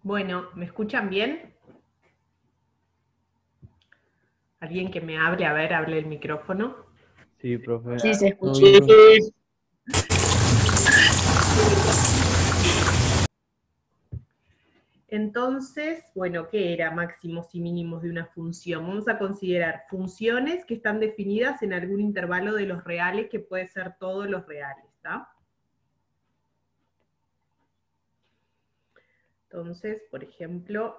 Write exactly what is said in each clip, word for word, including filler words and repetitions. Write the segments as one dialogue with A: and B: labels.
A: Bueno, ¿me escuchan bien? ¿Alguien que me hable? A ver, hable el micrófono.
B: Sí, profe.
C: Sí, se
B: ¿Todo
C: escucha.
B: bien, profe?
A: Entonces, bueno, ¿qué era máximos y mínimos de una función? Vamos a considerar funciones que están definidas en algún intervalo de los reales, que puede ser todos los reales, ¿está? Entonces, por ejemplo,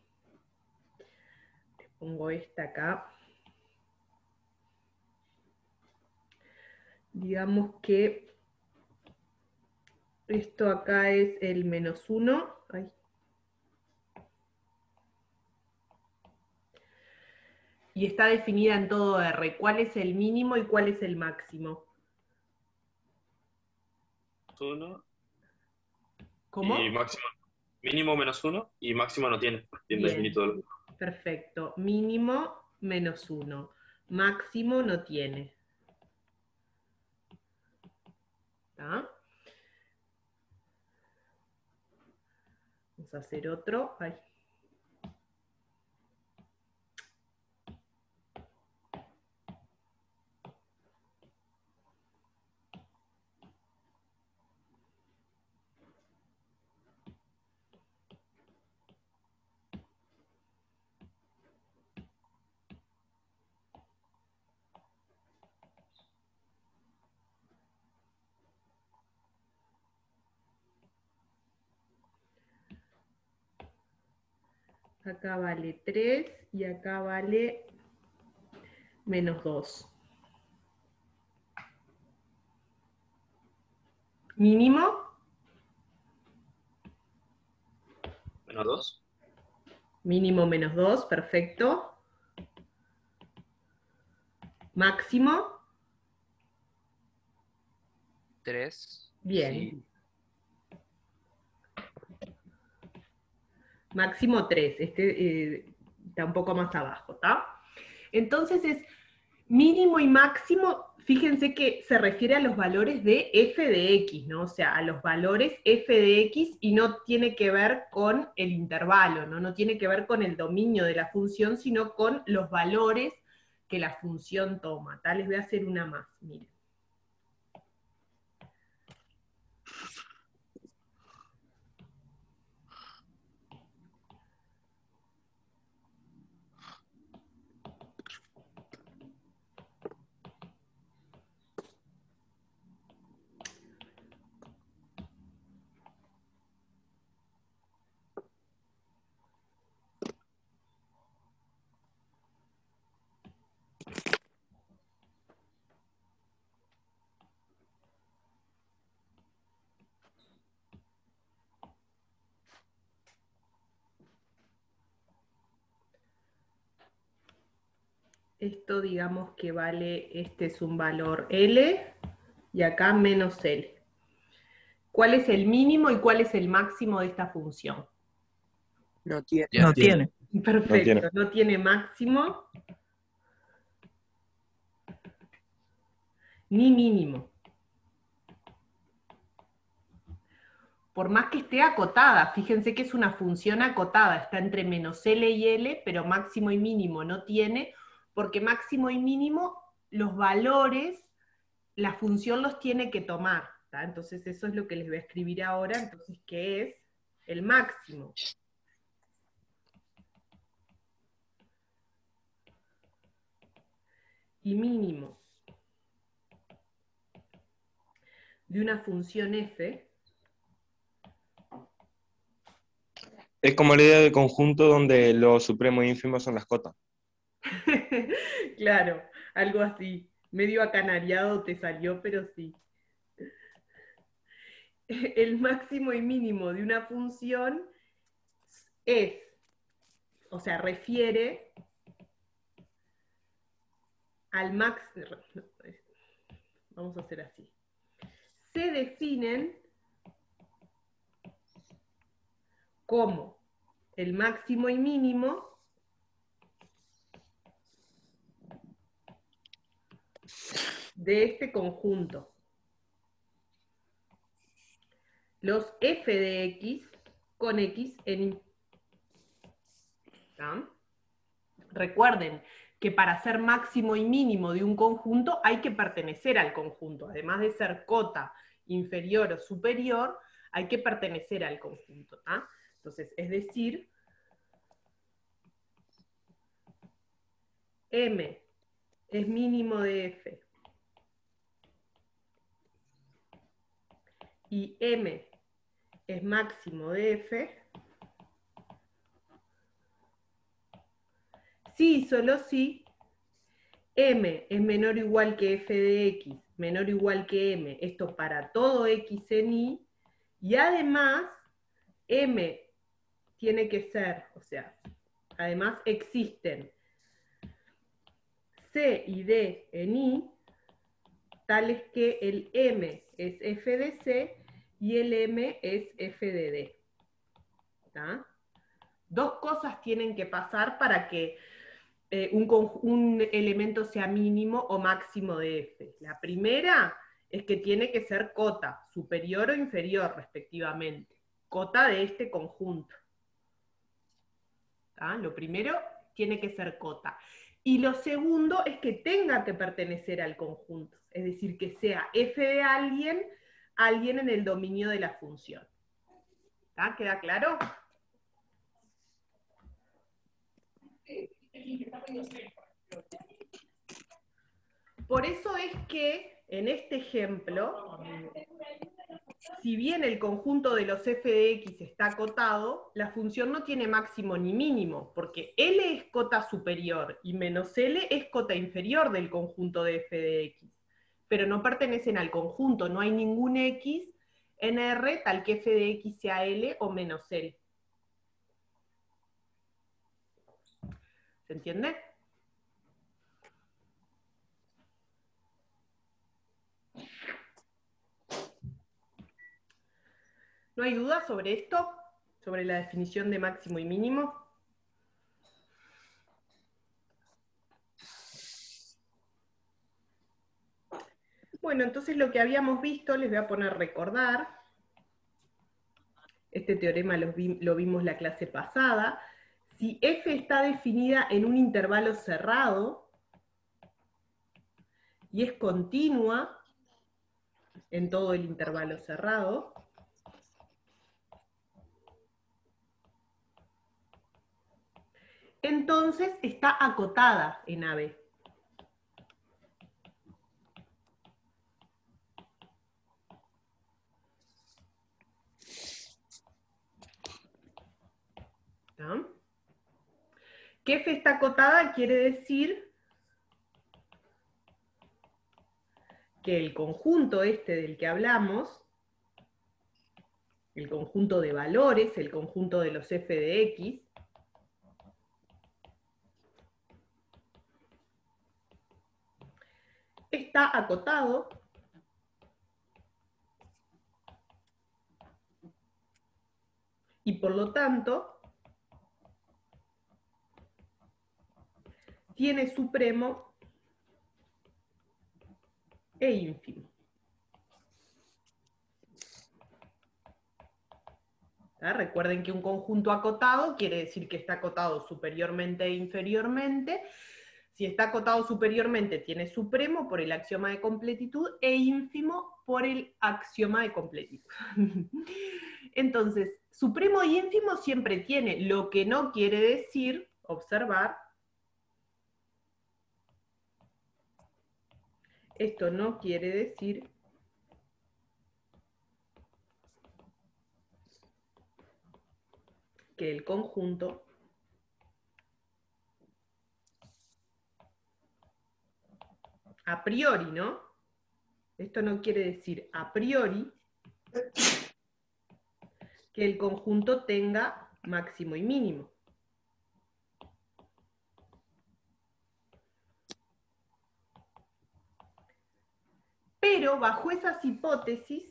A: te pongo esta acá. Digamos que esto acá es el menos uno. Ay. Y está definida en todo R. ¿Cuál es el mínimo y cuál es el máximo?
D: uno y
A: ¿Cómo?
D: máximo, mínimo menos uno y máximo no tiene, porque tiene
A: Bien,
D: infinito de los
A: perfecto. Mínimo menos uno. Máximo no tiene. ¿Está? Vamos a hacer otro. Ay. Acá vale tres y acá vale menos dos. Mínimo.
D: menos dos.
A: Mínimo menos dos, perfecto. Máximo.
E: tres.
A: Bien.
E: Sí.
A: Máximo tres. Este eh, está un poco más abajo, ¿está? Entonces es mínimo y máximo. Fíjense que se refiere a los valores de f de x, ¿no? O sea, a los valores f de x y no tiene que ver con el intervalo, ¿no? No tiene que ver con el dominio de la función, sino con los valores que la función toma. ¿Tá? Les voy a hacer una más, miren. Esto digamos que vale, este es un valor L y acá menos L. ¿Cuál es el mínimo y cuál es el máximo de esta función?
C: No tiene.
E: Ya.
B: No tiene.
A: Perfecto,
D: No tiene.
A: no tiene máximo ni mínimo. Por más que esté acotada, fíjense que es una función acotada, está entre menos L y L, pero máximo y mínimo no tiene, porque máximo y mínimo, los valores, la función los tiene que tomar, ¿tá? Entonces eso es lo que les voy a escribir ahora, entonces, ¿qué es el máximo? Y mínimo de una función f.
F: Es como la idea de conjunto donde los supremos e ínfimos son las cotas.
A: Claro, algo así. Medio acanariado te salió, pero sí. El máximo y mínimo de una función es, o sea, refiere al máximo. Vamos a hacer así. Se definen como el máximo y mínimo de este conjunto. Los f de x con x en ¿tá? Recuerden que para ser máximo y mínimo de un conjunto hay que pertenecer al conjunto. Además de ser cota inferior o superior, hay que pertenecer al conjunto. ¿tá? Entonces, es decir, M es mínimo de F y M es máximo de F, si y solo si M es menor o igual que F de X, menor o igual que M, esto para todo X en Y, y además M tiene que ser, o sea, además existen C y D en Y, tales que el M es F de C y el M es F de D. ¿Tá? Dos cosas tienen que pasar para que eh, un, un elemento sea mínimo o máximo de F. La primera es que tiene que ser cota, superior o inferior respectivamente. Cota de este conjunto. ¿Tá? Lo primero tiene que ser cota. Y lo segundo es que tenga que pertenecer al conjunto. Es decir, que sea F de alguien, alguien en el dominio de la función. ¿Tá? ¿Queda claro? Por eso es que, en este ejemplo, si bien el conjunto de los f de x está acotado, la función no tiene máximo ni mínimo, porque L es cota superior y menos L es cota inferior del conjunto de f de x. Pero no pertenecen al conjunto, no hay ningún x en R tal que f de x sea L o menos L. ¿Se entiende? ¿No hay duda sobre esto? ¿Sobre la definición de máximo y mínimo? Bueno, entonces lo que habíamos visto, les voy a poner recordar. Este teorema lo, vi, lo vimos la clase pasada. Si F está definida en un intervalo cerrado y es continua en todo el intervalo cerrado, entonces está acotada en A B. ¿No? Que F está acotada quiere decir que el conjunto este del que hablamos, el conjunto de valores, el conjunto de los f de x, está acotado y por lo tanto tiene supremo e ínfimo. ¿Ah? Recuerden que un conjunto acotado quiere decir que está acotado superiormente e inferiormente. Si está acotado superiormente tiene supremo por el axioma de completitud e ínfimo por el axioma de completitud. Entonces, supremo y ínfimo siempre tiene, lo que no quiere decir, observar, esto no quiere decir que el conjunto a priori, ¿no? Esto no quiere decir a priori que el conjunto tenga máximo y mínimo. Pero bajo esas hipótesis,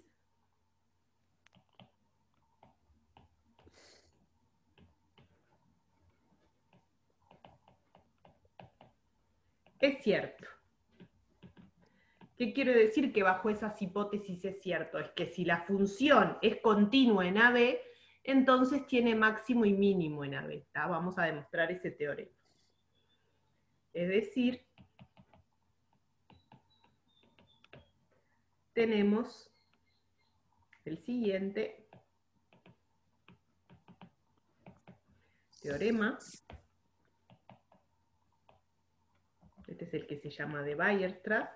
A: es cierto. ¿Qué quiere decir que bajo esas hipótesis es cierto? Es que si la función es continua en A B, entonces tiene máximo y mínimo en A B. ¿Tá? Vamos a demostrar ese teorema. Es decir, tenemos el siguiente teorema. Este es el que se llama de Weierstrass.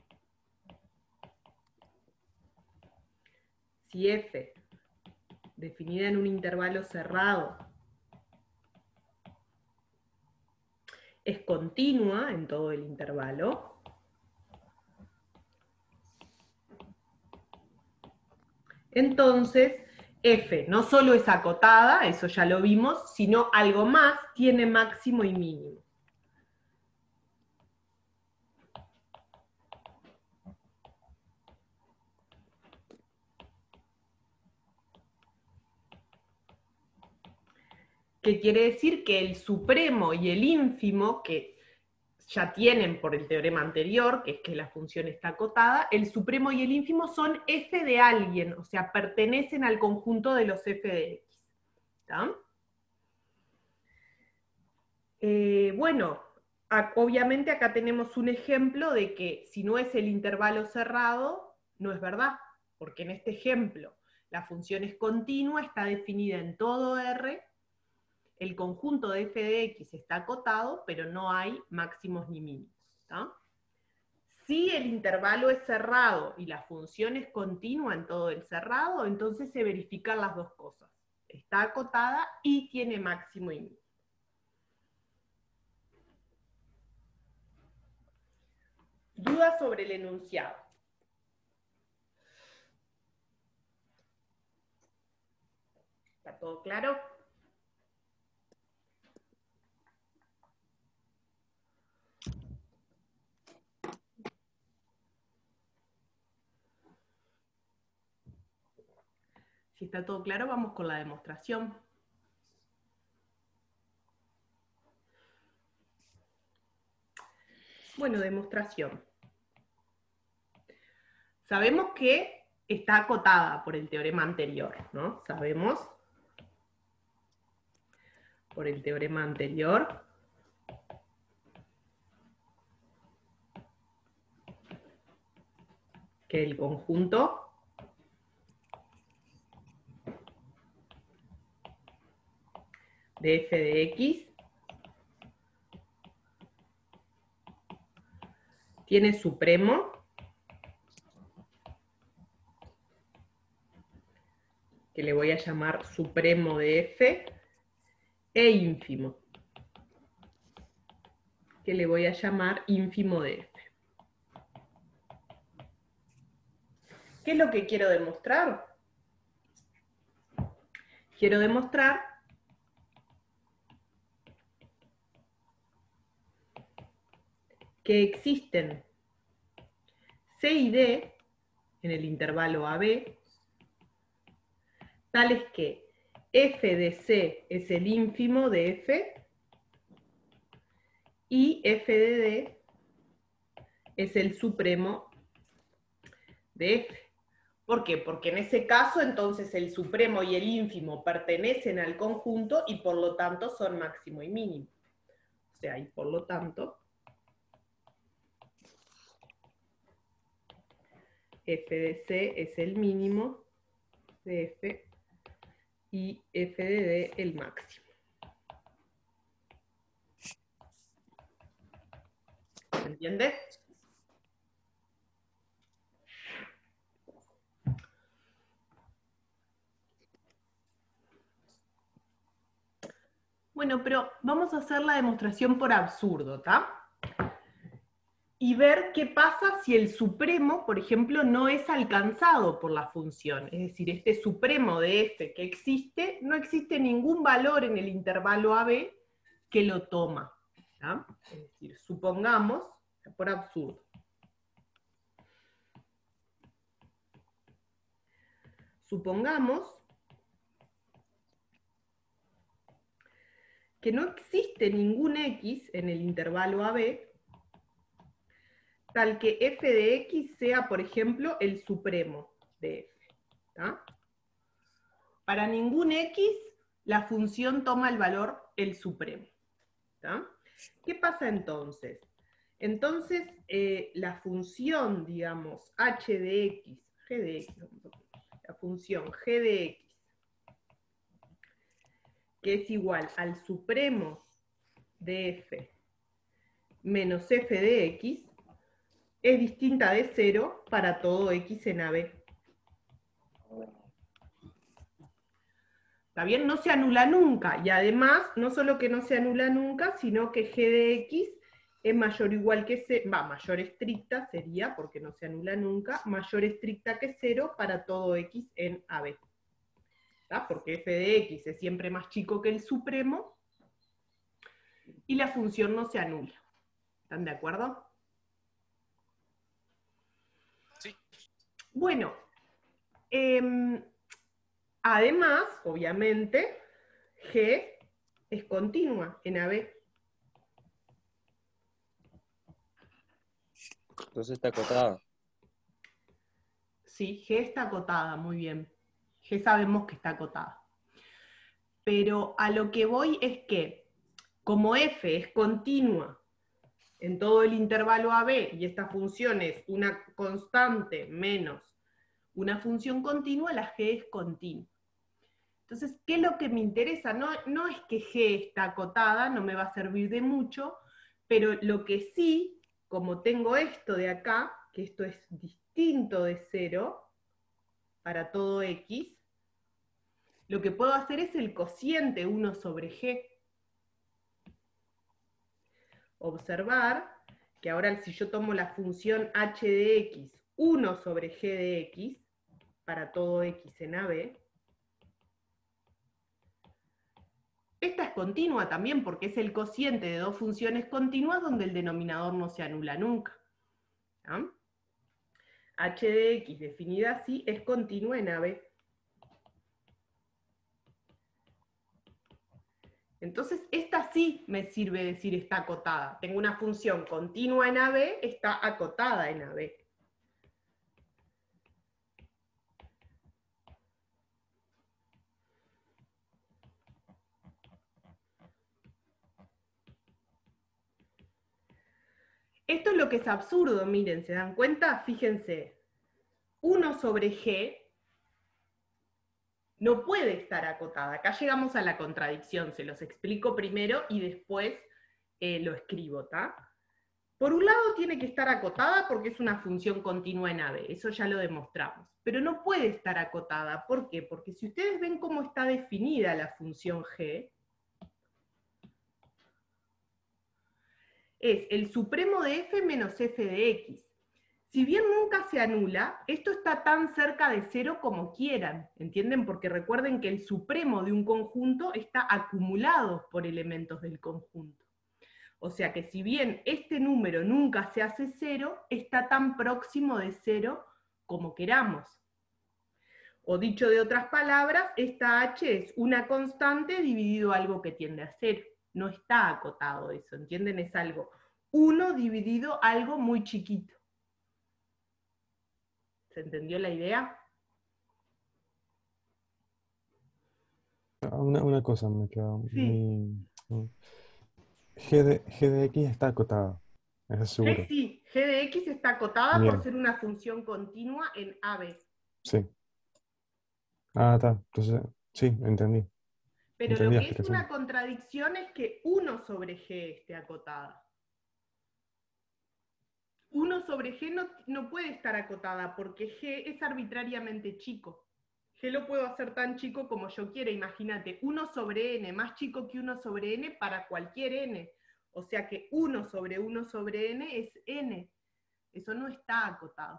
A: Si F, definida en un intervalo cerrado, es continua en todo el intervalo, entonces F no solo es acotada, eso ya lo vimos, sino algo más, tiene máximo y mínimo. Que quiere decir que el supremo y el ínfimo, que ya tienen por el teorema anterior, que es que la función está acotada, el supremo y el ínfimo son f de alguien, o sea, pertenecen al conjunto de los f de x. ¿Está? Eh, bueno, a, obviamente acá tenemos un ejemplo de que si no es el intervalo cerrado, no es verdad, porque en este ejemplo la función es continua, está definida en todo R, el conjunto de f de x está acotado, pero no hay máximos ni mínimos. ¿Tá? Si el intervalo es cerrado y la función es continua en todo el cerrado, entonces se verifican las dos cosas. Está acotada y tiene máximo y mínimo. Dudas sobre el enunciado. ¿Está todo claro? Si está todo claro, vamos con la demostración. Bueno, demostración. Sabemos que está acotada por el teorema anterior, ¿no? Sabemos por el teorema anterior que el conjunto de f de x tiene supremo que le voy a llamar supremo de f, e ínfimo, que le voy a llamar ínfimo de f. ¿Qué es lo que quiero demostrar? Quiero demostrar que existen C y D en el intervalo A B, tales que f de C es el ínfimo de F y f de D es el supremo de F. ¿Por qué? Porque en ese caso entonces el supremo y el ínfimo pertenecen al conjunto y por lo tanto son máximo y mínimo. O sea, y por lo tanto f de C es el mínimo de F y f de D el máximo. ¿Se entiende? Bueno, pero vamos a hacer la demostración por absurdo, ¿tá? Y ver qué pasa si el supremo, por ejemplo, no es alcanzado por la función. Es decir, este supremo de f que existe, no existe ningún valor en el intervalo A B que lo toma. ¿Tá? Es decir, supongamos, por absurdo, supongamos que no existe ningún x en el intervalo A B tal que f de x sea, por ejemplo, el supremo de f. ¿Tá? Para ningún X, la función toma el valor el supremo. ¿Tá? ¿Qué pasa entonces? Entonces, eh, la función, digamos, h de x, g de x, la función g de x, que es igual al supremo de f menos f de x, es distinta de cero para todo x en A B. ¿Está bien? No se anula nunca, y además, no solo que no se anula nunca, sino que g de x es mayor o igual que cero, va, mayor estricta sería, porque no se anula nunca, mayor estricta que cero para todo x en A B. ¿Está? Porque f de x es siempre más chico que el supremo, y la función no se anula. ¿Están de acuerdo?
E: Sí.
A: Bueno, eh, además, obviamente, G es continua en A B.
F: Entonces está acotada.
A: Sí, G está acotada, muy bien. G sabemos que está acotada. Pero a lo que voy es que, como F es continua en todo el intervalo A B, y esta función es una constante menos una función continua, la G es continua. Entonces, ¿qué es lo que me interesa? No, no es que G está acotada, no me va a servir de mucho, pero lo que sí, como tengo esto de acá, que esto es distinto de cero para todo X, lo que puedo hacer es el cociente uno sobre G. Observar que ahora si yo tomo la función h de x, uno sobre g de x, para todo x en A B, esta es continua también porque es el cociente de dos funciones continuas donde el denominador no se anula nunca. ¿Ah? H de x definida así es continua en A B. Entonces, esta sí me sirve decir está acotada. Tengo una función continua en A B, está acotada en A B. Esto es lo que es absurdo, miren, ¿se dan cuenta? Fíjense, uno sobre G no puede estar acotada. Acá llegamos a la contradicción, se los explico primero y después eh, lo escribo, ¿tá? Por un lado tiene que estar acotada porque es una función continua en A B, eso ya lo demostramos. Pero no puede estar acotada, ¿por qué? Porque si ustedes ven cómo está definida la función G, es el supremo de f menos f de x. Si bien nunca se anula, esto está tan cerca de cero como quieran, ¿entienden? Porque recuerden que el supremo de un conjunto está acumulado por elementos del conjunto. O sea que si bien este número nunca se hace cero, está tan próximo de cero como queramos. O dicho de otras palabras, esta h es una constante dividido algo que tiende a cero. No está acotado eso, ¿entienden? Es algo uno dividido algo muy chiquito. ¿Se entendió la idea?
B: Una, una cosa me queda
A: Sí.
B: muy... G de, G de X está acotada, eso es seguro.
A: G sí, G de X está acotada
B: Bien.
A: por ser una función continua en A B.
B: Sí. Ah, está. Entonces, sí, entendí.
A: Pero
B: Entendí
A: lo
B: la
A: que es una
B: explicación.
A: contradicción es que uno sobre G esté acotada. uno sobre G no, no puede estar acotada porque G es arbitrariamente chico. G lo puedo hacer tan chico como yo quiera. Imagínate, uno sobre n, más chico que uno sobre n para cualquier n. O sea que uno sobre uno sobre n es n. Eso no está acotado.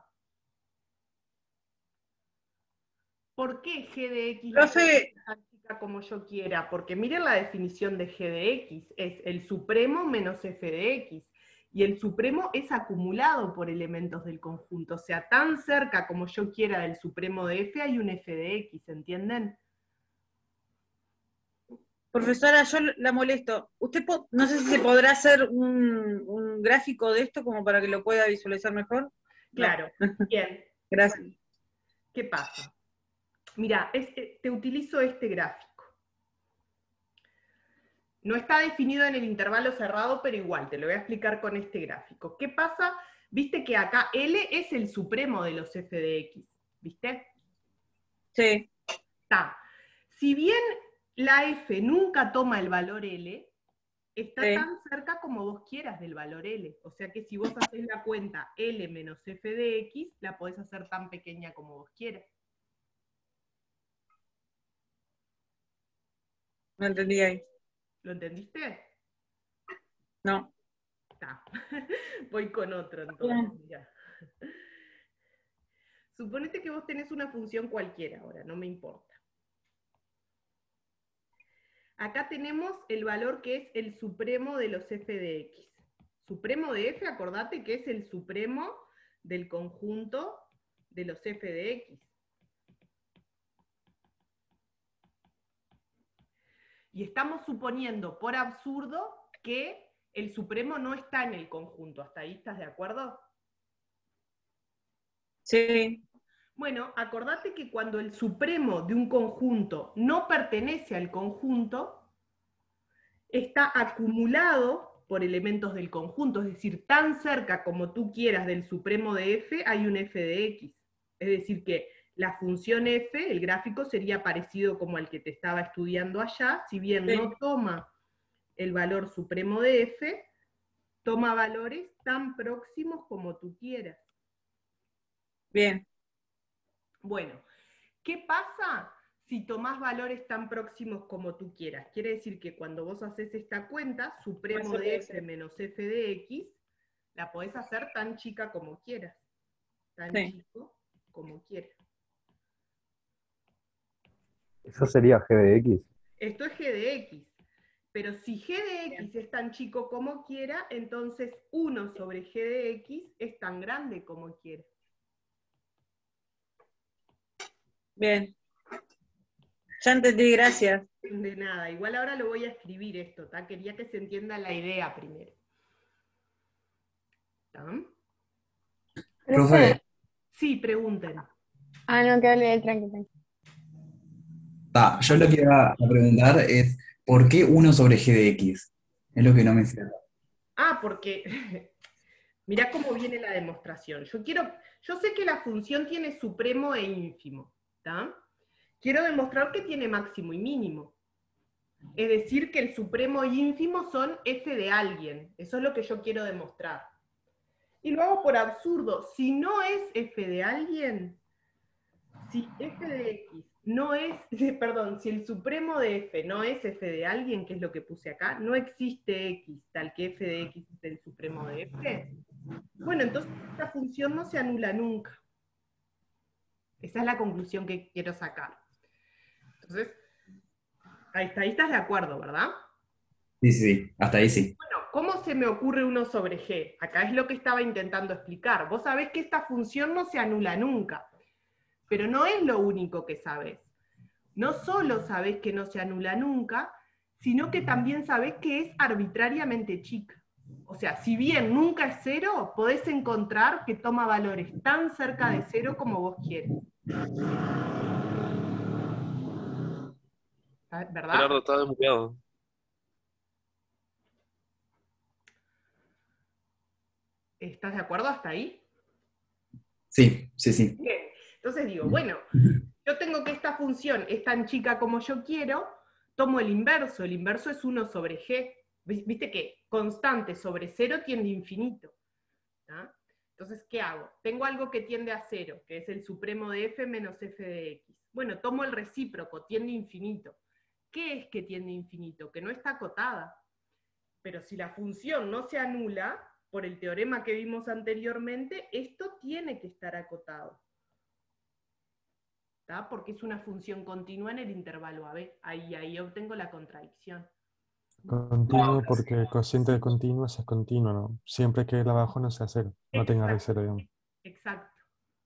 A: ¿Por qué G de X la puedo hacer tan chica como yo quiera? Porque miren la definición de G de X. Es el supremo menos f de x. Y el supremo es acumulado por elementos del conjunto. O sea, tan cerca como yo quiera del supremo de f hay un f de x, ¿entienden?
G: Profesora, yo la molesto. ¿Usted no sé si se podrá hacer un, un gráfico de esto como para que lo pueda visualizar mejor?
A: Claro, bien.
G: Gracias.
A: Bueno, ¿qué pasa? Mira, este, te utilizo este gráfico. No está definido en el intervalo cerrado, pero igual, te lo voy a explicar con este gráfico. ¿Qué pasa? Viste que acá L es el supremo de los f de x, ¿viste?
G: Sí.
A: Está. Si bien la f nunca toma el valor L, está
G: Sí.
A: tan cerca como vos quieras del valor L. O sea que si vos haces la cuenta L menos f de x, la podés hacer tan pequeña como vos quieras.
G: No entendí ahí.
A: ¿Lo entendiste?
G: No.
A: Está. Voy con otro entonces. Mirá. Suponete que vos tenés una función cualquiera ahora, no me importa. Acá tenemos el valor que es el supremo de los f de x. Supremo de f, acordate que es el supremo del conjunto de los f de x. Y estamos suponiendo, por absurdo, que el supremo no está en el conjunto. ¿Hasta ahí estás de acuerdo?
G: Sí.
A: Bueno, acordate que cuando el supremo de un conjunto no pertenece al conjunto, está acumulado por elementos del conjunto, es decir, tan cerca como tú quieras del supremo de f, hay un f de x. Es decir, que la función f, el gráfico sería parecido como al que te estaba estudiando allá, si bien
G: Sí.
A: no toma el valor supremo de f, toma valores tan próximos como tú quieras.
G: Bien.
A: Bueno, ¿qué pasa si tomás valores tan próximos como tú quieras? Quiere decir que cuando vos haces esta cuenta, supremo
G: Más
A: de
G: f.
A: f menos f de x, la podés hacer tan chica como quieras. Tan
G: Sí.
A: chico como quieras.
B: Eso sería g de x.
A: Esto es g de x. Pero si g de x es tan chico como quiera, entonces uno sobre g de x es tan grande como quiera.
G: Bien. Ya entendí, gracias.
A: De nada, igual ahora lo voy a escribir esto, ¿tá? Quería que se entienda la idea primero. ¿Tá?
H: Profe,
A: Sí, pregunten.
H: ah, no, que hable tranqui, tranqui.
I: Ta, yo lo que iba a preguntar es, ¿por qué uno sobre g de x? Es lo que no me cierra.
A: Ah, porque mirá cómo viene la demostración. Yo quiero, yo sé que la función tiene supremo e ínfimo, ¿tá? Quiero demostrar que tiene máximo y mínimo. Es decir, que el supremo e ínfimo son f de alguien. Eso es lo que yo quiero demostrar. Y lo hago por absurdo. Si no es f de alguien, si f de x no es, perdón, si el supremo de f no es f de alguien, que es lo que puse acá, no existe x, tal que f de x es el supremo de f, bueno, entonces esta función no se anula nunca. Esa es la conclusión que quiero sacar. Entonces, ahí está, ahí estás de acuerdo, ¿verdad?
I: Sí, sí, sí, hasta ahí sí.
A: Bueno, ¿cómo se me ocurre uno sobre g? Acá es lo que estaba intentando explicar. Vos sabés que esta función no se anula nunca, pero no es lo único que sabés. No solo sabés que no se anula nunca, sino que también sabés que es arbitrariamente chica. O sea, si bien nunca es cero, podés encontrar que toma valores tan cerca de cero como vos quieres. ¿Verdad?
D: Gerardo, está desmuteado.
A: ¿Estás de acuerdo hasta ahí?
I: Sí, sí, sí.
A: Bien. Entonces digo, bueno, yo tengo que esta función es tan chica como yo quiero, tomo el inverso. El inverso es uno sobre g. Viste que constante sobre cero tiende a infinito. ¿Ah? Entonces, ¿qué hago? Tengo algo que tiende a cero, que es el supremo de f menos f de x. Bueno, tomo el recíproco, tiende a infinito. ¿Qué es que tiende a infinito? Que no está acotada. Pero si la función no se anula, por el teorema que vimos anteriormente, esto tiene que estar acotado. ¿Tá? Porque es una función continua en el intervalo a b. Ahí, ahí obtengo la contradicción.
B: Continuo porque el cociente de continuo es continuo, ¿no? Siempre que el abajo no sea cero, no tenga raíz cero, digamos.
A: Exacto.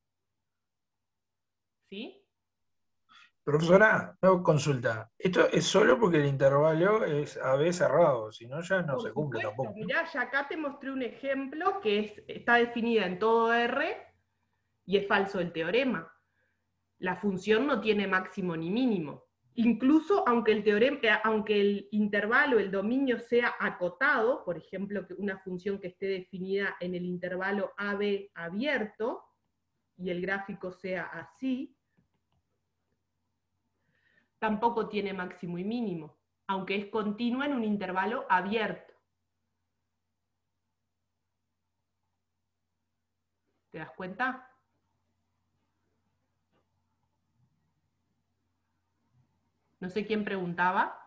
A: ¿Sí?
J: Profesora, no consulta. Esto es solo porque el intervalo es A B cerrado, si no ya no
A: Por
J: se cumple
A: supuesto,
J: tampoco.
A: mirá, ya acá te mostré un ejemplo que es, está definida en todo R y es falso el teorema. La función no tiene máximo ni mínimo. Incluso aunque el, teorema, aunque el intervalo, el dominio sea acotado, por ejemplo, que una función que esté definida en el intervalo A B abierto, y el gráfico sea así, tampoco tiene máximo y mínimo, aunque es continua en un intervalo abierto. ¿Te das cuenta? No sé quién preguntaba.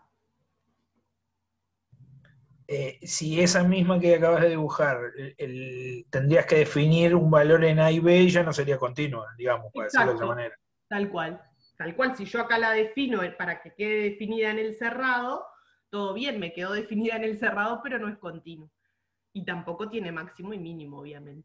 J: Eh, si esa misma que acabas de dibujar, el- el- tendrías que definir un valor en A y B y ya no sería continua, digamos, para decirlo de otra
A: Exacto,
J: manera.
A: tal cual. Tal cual, si yo acá la defino para que quede definida en el cerrado, todo bien, me quedó definida en el cerrado, pero no es continuo. Y tampoco tiene máximo y mínimo, obviamente.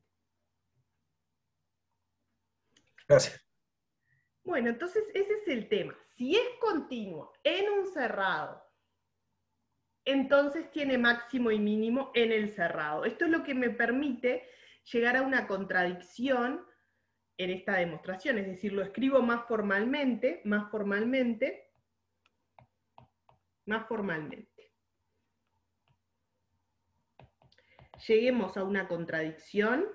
J: Gracias.
A: Bueno, entonces ese es el tema. Si es continuo en un cerrado, entonces tiene máximo y mínimo en el cerrado. Esto es lo que me permite llegar a una contradicción en esta demostración, es decir, lo escribo más formalmente, más formalmente, más formalmente. Lleguemos a una contradicción.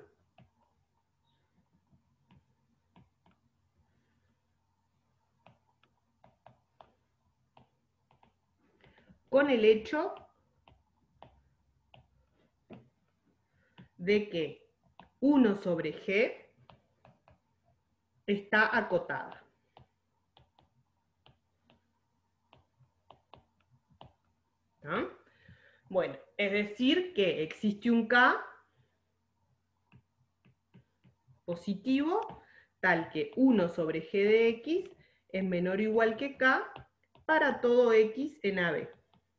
A: Con el hecho de que uno sobre G está acotada. ¿Ah? Bueno, es decir que existe un K positivo tal que uno sobre G de X es menor o igual que K para todo X en A B.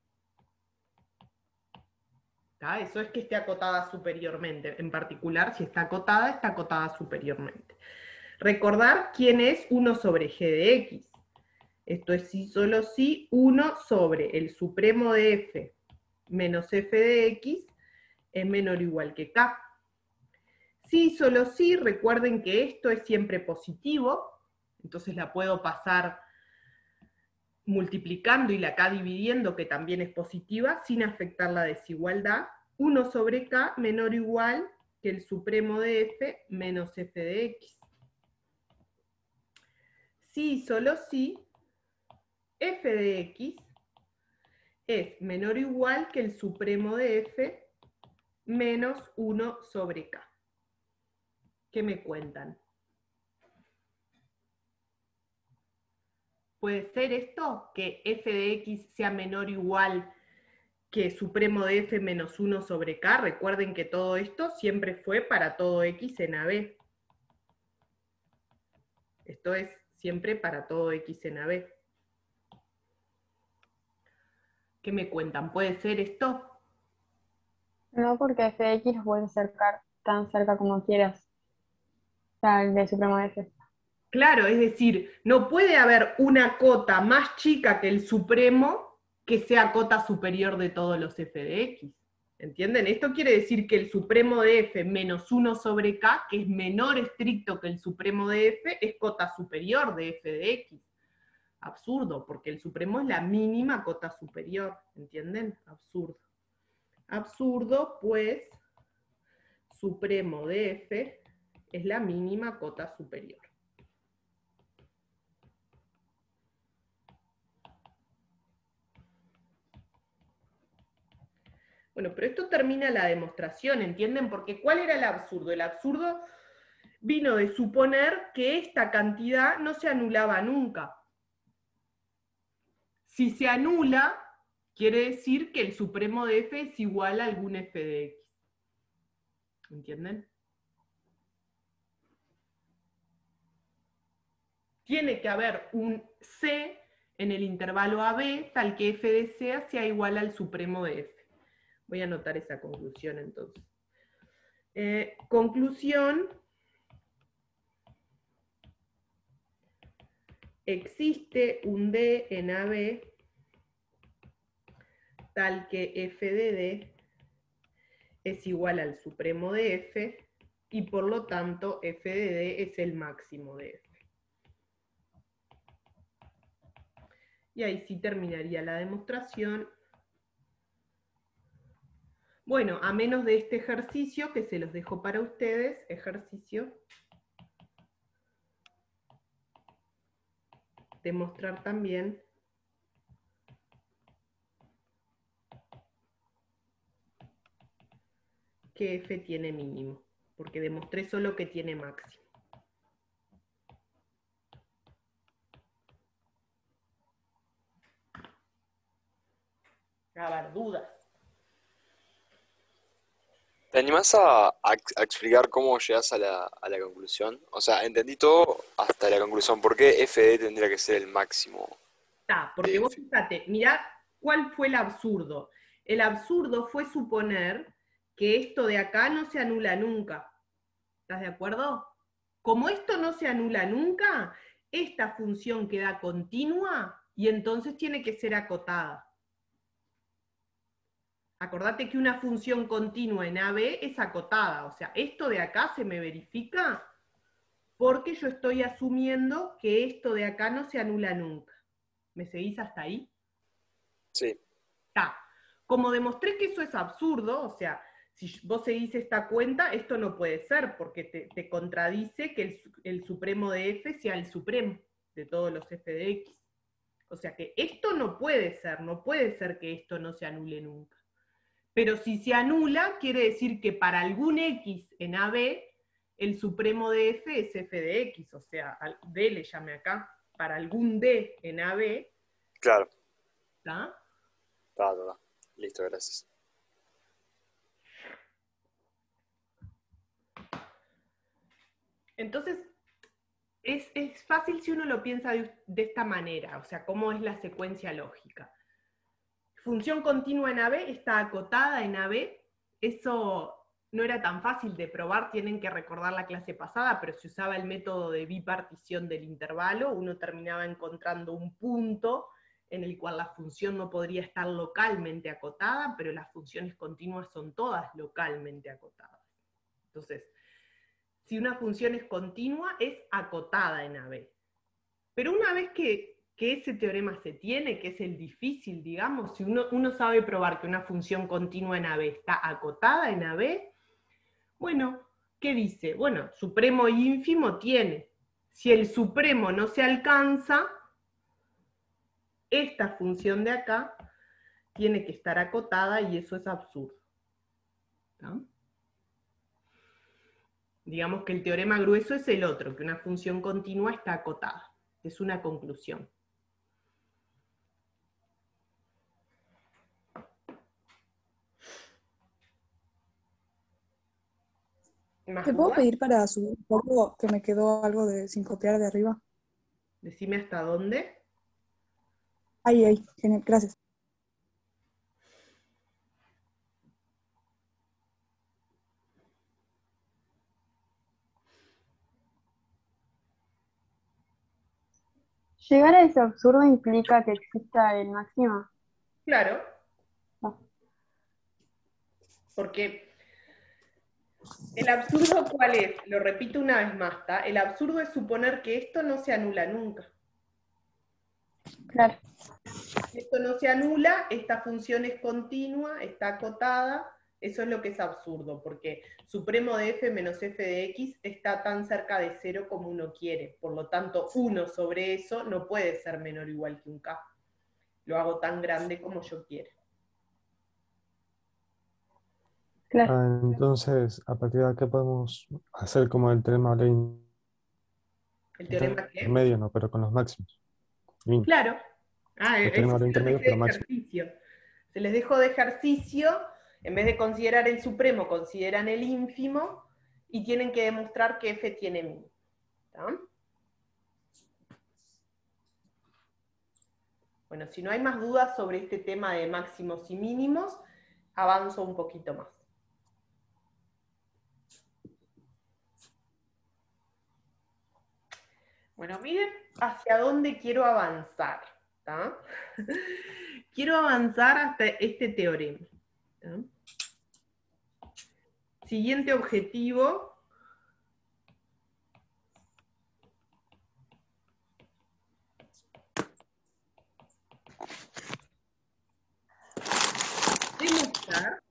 A: ¿Tá? Eso es que esté acotada superiormente. En particular, si está acotada, está acotada superiormente. Recordar quién es uno sobre G de X. Esto es sí, solo sí, uno sobre el supremo de F menos F de X es menor o igual que K. Sí, solo sí, recuerden que esto es siempre positivo, entonces la puedo pasar multiplicando y la K dividiendo, que también es positiva, sin afectar la desigualdad. uno sobre K menor o igual que el supremo de F menos F de X. Sí, solo sí, F de X es menor o igual que el supremo de F menos uno sobre K. ¿Qué me cuentan? ¿Puede ser esto? Que F de X sea menor o igual que supremo de F menos uno sobre K. Recuerden que todo esto siempre fue para todo X en A B. Esto es siempre para todo X en A B. ¿Qué me cuentan? ¿Puede ser esto?
H: No, porque F de X lo puedes acercar tan cerca como quieras. O sea, el de supremo de F.
A: Claro, es decir, no puede haber una cota más chica que el supremo que sea cota superior de todos los F de X. ¿Entienden? Esto quiere decir que el supremo de F menos uno sobre K, que es menor estricto que el supremo de F, es cota superior de F de X. Absurdo, porque el supremo es la mínima cota superior. ¿Entienden? Absurdo. Absurdo, pues, supremo de F es la mínima cota superior. Bueno, pero esto termina la demostración, ¿entienden? Porque ¿cuál era el absurdo? El absurdo vino de suponer que esta cantidad no se anulaba nunca. Si se anula, quiere decir que el supremo de F es igual a algún F de X. ¿Entienden? Tiene que haber un C en el intervalo A B tal que F de C sea igual al supremo de F. Voy a anotar esa conclusión entonces. Eh, conclusión. Existe un D en A B tal que F de D es igual al supremo de F y por lo tanto F de D es el máximo de F. Y ahí sí terminaría la demostración. Bueno, a menos de este ejercicio, que se los dejo para ustedes, ejercicio. Demostrar también que F tiene mínimo, porque demostré solo que tiene máximo. A ver, dudas.
K: ¿Te animás a, a ex- a explicar cómo llegas a la, a la conclusión? O sea, entendí todo hasta la conclusión. ¿Por qué F D tendría que ser el máximo?
A: Está, porque vos fíjate, mirá cuál fue el absurdo. El absurdo fue suponer que esto de acá no se anula nunca. ¿Estás de acuerdo? Como esto no se anula nunca, esta función queda continua y entonces tiene que ser acotada. Acordate que una función continua en A B es acotada, o sea, esto de acá se me verifica porque yo estoy asumiendo que esto de acá no se anula nunca. ¿Me seguís hasta ahí?
K: Sí.
A: Está. Como demostré que eso es absurdo, o sea, si vos seguís esta cuenta, esto no puede ser, porque te, te contradice que el, el supremo de F sea el supremo de todos los F de X. O sea que esto no puede ser, no puede ser que esto no se anule nunca. Pero si se anula, quiere decir que para algún X en A B, el supremo de F es F de X, o sea, al D le llame acá, para algún D en A B,
K: Claro.
A: ¿está?
K: Está, está, está. Listo, gracias.
A: Entonces, es, es fácil si uno lo piensa de, de esta manera, o sea, cómo es la secuencia lógica. Función continua en A B está acotada en A B, eso no era tan fácil de probar, tienen que recordar la clase pasada, pero se usaba el método de bipartición del intervalo, uno terminaba encontrando un punto en el cual la función no podría estar localmente acotada, pero las funciones continuas son todas localmente acotadas. Entonces, si una función es continua, es acotada en A B. Pero una vez que, que ese teorema se tiene, que es el difícil, digamos, si uno, uno sabe probar que una función continua en A B está acotada en A B, bueno, ¿qué dice? Bueno, supremo y ínfimo tiene. Si el supremo no se alcanza, esta función de acá tiene que estar acotada y eso es absurdo. ¿No? Digamos que el teorema grueso es el otro, que una función continua está acotada. Es una conclusión.
L: ¿Te puedo pedir para subir un poco que me quedó algo de sin copiar de arriba?
A: Decime hasta dónde.
L: Ahí, ahí, genial, gracias.
H: Llegar a ese absurdo implica que exista el máximo.
A: Claro.
H: No.
A: Porque el absurdo, ¿cuál es? Lo repito una vez más, ¿está? El absurdo es suponer que esto no se anula nunca.
H: Claro.
A: Esto no se anula, esta función es continua, está acotada, eso es lo que es absurdo, porque supremo de f menos f de x está tan cerca de cero como uno quiere, por lo tanto uno sobre eso no puede ser menor o igual que un k. Lo hago tan grande como yo quiera.
H: Claro.
B: Ah, entonces, a partir de acá podemos hacer como el teorema de
A: ¿El teorema qué?
B: intermedio, no, pero con los máximos. Min.
A: Claro. Ah,
B: El
A: eso
B: teorema
A: se
B: de
A: los
B: intermedio,
A: dejé
B: pero
A: de
B: máximo.
A: ejercicio. Se les dejó de ejercicio, en vez de considerar el supremo, consideran el ínfimo, y tienen que demostrar que f tiene mínimo. ¿Está? Bueno, si no hay más dudas sobre este tema de máximos y mínimos, avanzo un poquito más. Bueno, miren hacia dónde quiero avanzar. ¿Tá? Quiero avanzar hasta este teorema. ¿Tá? Siguiente objetivo. demostrar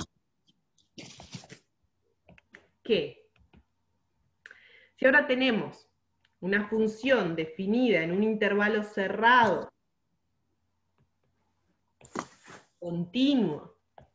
A: que si ahora tenemos una función definida en un intervalo cerrado, continuo,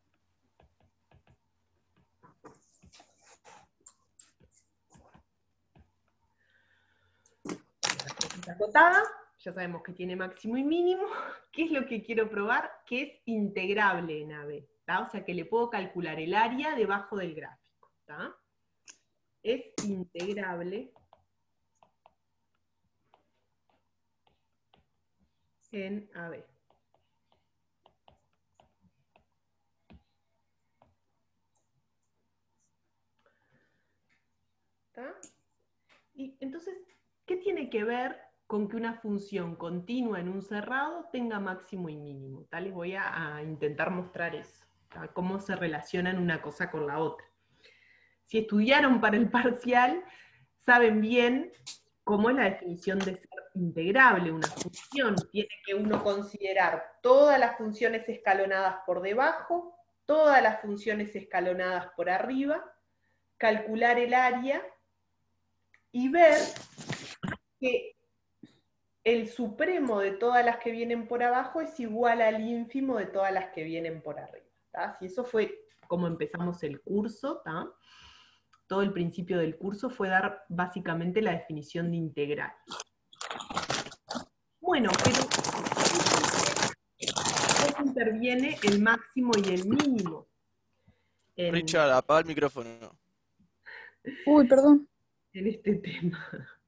A: acotada, ya sabemos que tiene máximo y mínimo. ¿Qué es lo que quiero probar? Que es integrable en A B, ¿tá? O sea que le puedo calcular el área debajo del gráfico, ¿tá? Es integrable en A B. ¿Tá? Y entonces, ¿qué tiene que ver con que una función continua en un cerrado tenga máximo y mínimo? ¿Tá? Les voy a, a intentar mostrar eso, ¿tá? Cómo se relacionan una cosa con la otra. Si estudiaron para el parcial, saben bien cómo es la definición de ser integrable una función. Tiene que uno considerar todas las funciones escalonadas por debajo, todas las funciones escalonadas por arriba, calcular el área y ver que el supremo de todas las que vienen por abajo es igual al ínfimo de todas las que vienen por arriba, ¿tá? Si eso fue como empezamos el curso, ¿tá? Todo el principio del curso fue dar básicamente la definición de integral. Bueno, pero ¿cómo interviene el máximo y el mínimo? En,
M: Richard, apaga el micrófono.
L: Uy, perdón.
A: en este tema.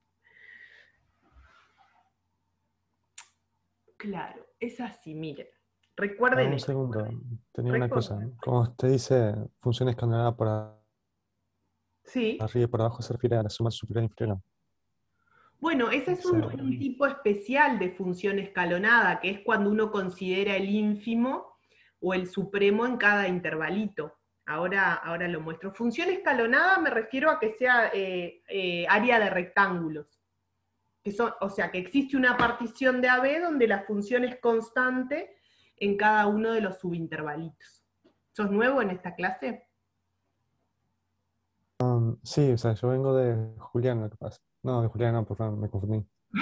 A: Claro, es así, miren. Recuerden
B: Ah, un
A: esto.
B: segundo, tenía una cosa.
A: Recuerden.
B: Como usted dice, función escalonada por a-
A: Sí.
B: arriba y por abajo se refiere a la suma superior e inferior, ¿no?
A: Bueno, ese es
B: O
A: un,
B: sea,
A: un tipo especial de función escalonada, que es cuando uno considera el ínfimo o el supremo en cada intervalito. Ahora, ahora lo muestro. Función escalonada me refiero a que sea eh, eh, área de rectángulos. Que son, o sea, que existe una partición de A B donde la función es constante en cada uno de los subintervalitos. ¿Sos nuevo en esta clase?
B: um, sí, o sea, yo vengo de Julián, lo que pasa. No, de Julián no, por favor, me confundí.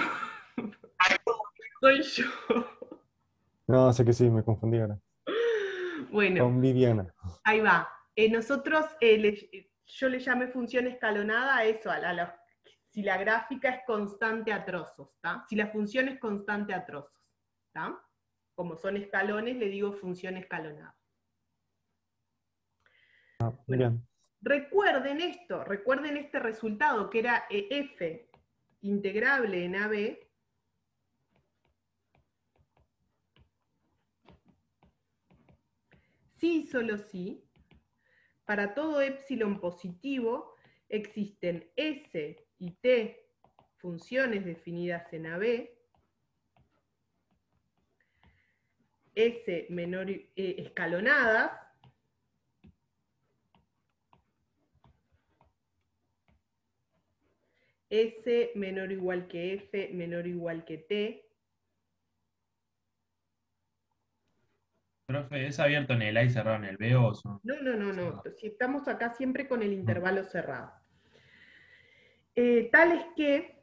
A: Soy yo.
B: No, sé que sí, me confundí ahora.
A: Bueno,
B: Con Viviana.
A: ahí va. Eh, nosotros, eh, le- yo le llamé función escalonada a eso, a la, a la- si la gráfica es constante a trozos, ¿tá? Si la función es constante a trozos, ¿tá? Como son escalones, le digo función escalonada.
B: Ah,
A: Bueno,
B: bien.
A: recuerden esto, recuerden este resultado, que era eh, f integrable en A B, sí y solo sí, para todo épsilon positivo existen S y T funciones definidas en A B, S menor, eh, escalonadas, S menor o igual que F menor o igual que T.
N: Profe, ¿es abierto en el A y cerrado en el B o son?
A: No, no, no, no. Si estamos acá siempre con el intervalo cerrado. Eh, tal es que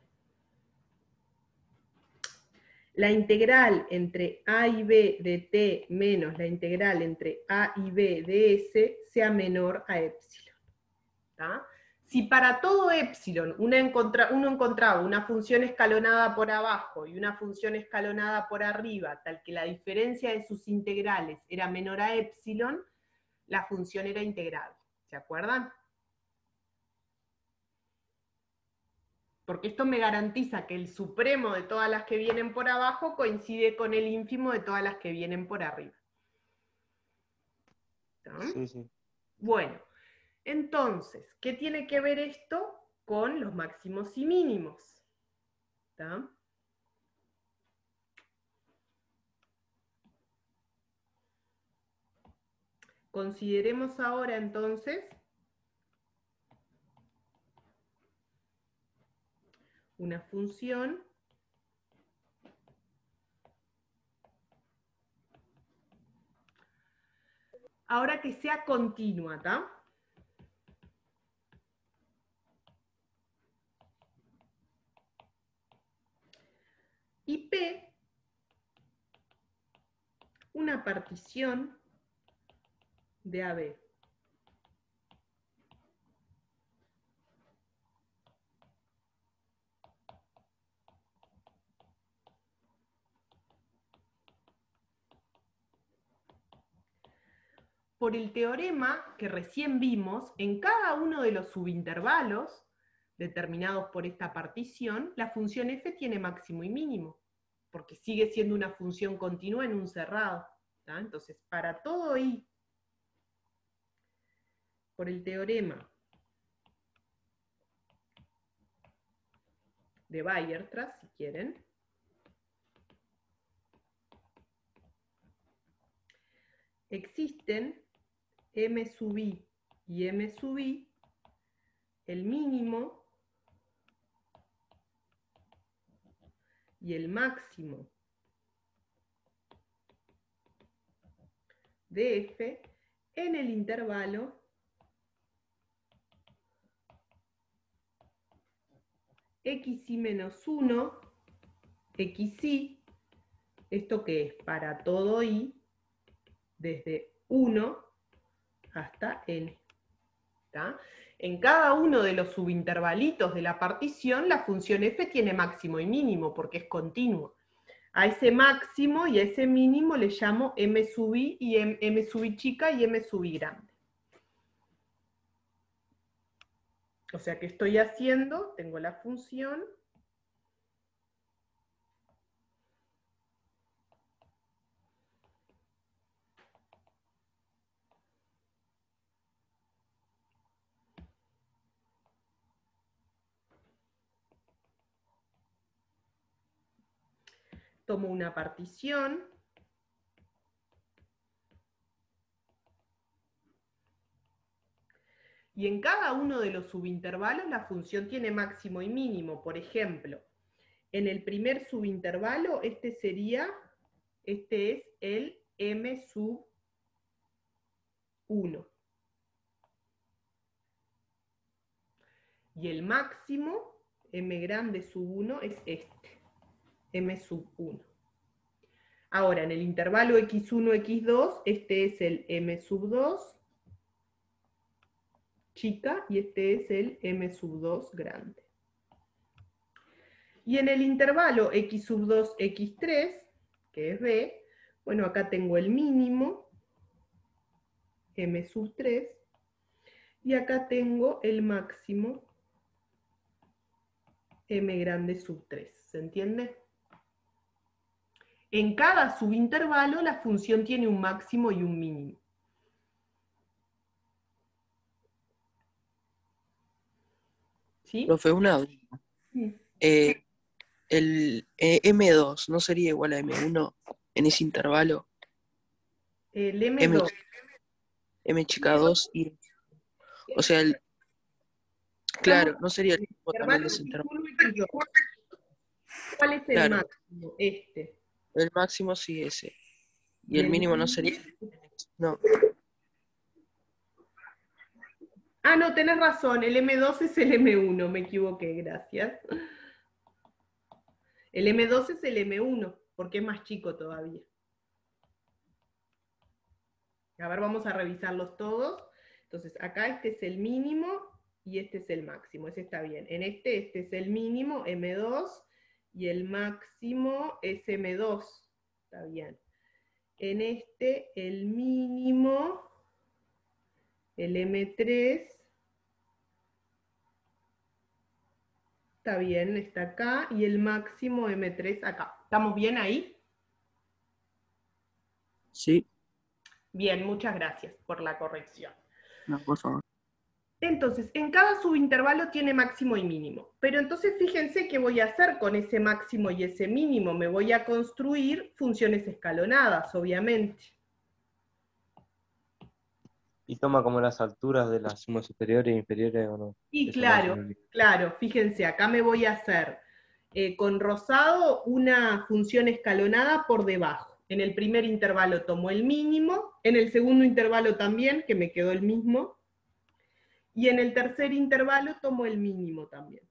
A: la integral entre A y B de T menos la integral entre A y B de S sea menor a épsilon. ¿Tá? Si para todo épsilon una encontra, uno encontraba una función escalonada por abajo y una función escalonada por arriba, tal que la diferencia de sus integrales era menor a épsilon, la función era integrable. ¿Se acuerdan? Porque esto me garantiza que el supremo de todas las que vienen por abajo coincide con el ínfimo de todas las que vienen por arriba. ¿Tá?
F: Sí, sí.
A: Bueno, entonces, ¿qué tiene que ver esto con los máximos y mínimos? ¿Tá? Consideremos ahora entonces una función ahora que sea continua, ¿está? Y P, una partición de A B. Por el teorema que recién vimos, en cada uno de los subintervalos determinados por esta partición, la función f tiene máximo y mínimo, porque sigue siendo una función continua en un cerrado, ¿tá? Entonces, para todo i, por el teorema de Weierstrass, si quieren, existen m sub i y m sub i, el mínimo y el máximo de f en el intervalo xi menos uno, xi, ¿esto qué es? Para todo i, desde uno hasta n. ¿Tá? En cada uno de los subintervalitos de la partición, la función f tiene máximo y mínimo, porque es continuo. A ese máximo y a ese mínimo le llamo m sub i y m, m sub i chica y m sub i grande. O sea que estoy haciendo, tengo la función tomo una partición, y en cada uno de los subintervalos la función tiene máximo y mínimo. Por ejemplo, en el primer subintervalo, este sería, este es el m sub uno. Y el máximo, m grande sub uno, es este, m sub uno. Ahora, en el intervalo equis uno, equis dos, este es el m sub dos chica y este es el m sub dos grande. Y en el intervalo x sub dos, equis tres, que es b, bueno, acá tengo el mínimo, m sub tres, y acá tengo el máximo, m grande sub tres. ¿Se entiende? En cada subintervalo la función tiene un máximo y un mínimo. ¿Sí?
C: Profe, una duda.
A: Sí.
C: Eh, el eh, eme dos no sería igual a eme uno en ese intervalo.
A: El eme dos.
C: M, M chica dos y... O sea, el, claro, no sería el mismo también de ese intervalo.
A: ¿Cuál es el
C: Claro.
A: máximo? Este.
C: El máximo sí ese. Y
A: ¿Y
C: el
A: el
C: mínimo no
A: mínimo?
C: sería... No.
A: Ah, no, tenés razón, el eme dos es el eme uno, me equivoqué, gracias. El eme dos es el eme uno, porque es más chico todavía. A ver, vamos a revisarlos todos. Entonces, acá este es el mínimo y este es el máximo, ese está bien. En este, este es el mínimo, eme dos, y el máximo es eme dos, está bien. En este, el mínimo, el eme tres, está bien, está acá, y el máximo eme tres acá. ¿Estamos bien ahí?
C: Sí.
A: Bien, muchas gracias por la corrección.
C: No, por favor.
A: Entonces, en cada subintervalo tiene máximo y mínimo. Pero entonces fíjense qué voy a hacer con ese máximo y ese mínimo. Me voy a construir funciones escalonadas, obviamente.
F: Y toma como las alturas de las sumas superiores e inferiores o no.
A: Y
F: Eso
A: claro,
F: más o menos.
A: claro, fíjense, acá me voy a hacer eh, con rosado una función escalonada por debajo. En el primer intervalo tomo el mínimo, en el segundo intervalo también, que me quedó el mismo, y en el tercer intervalo tomo el mínimo también.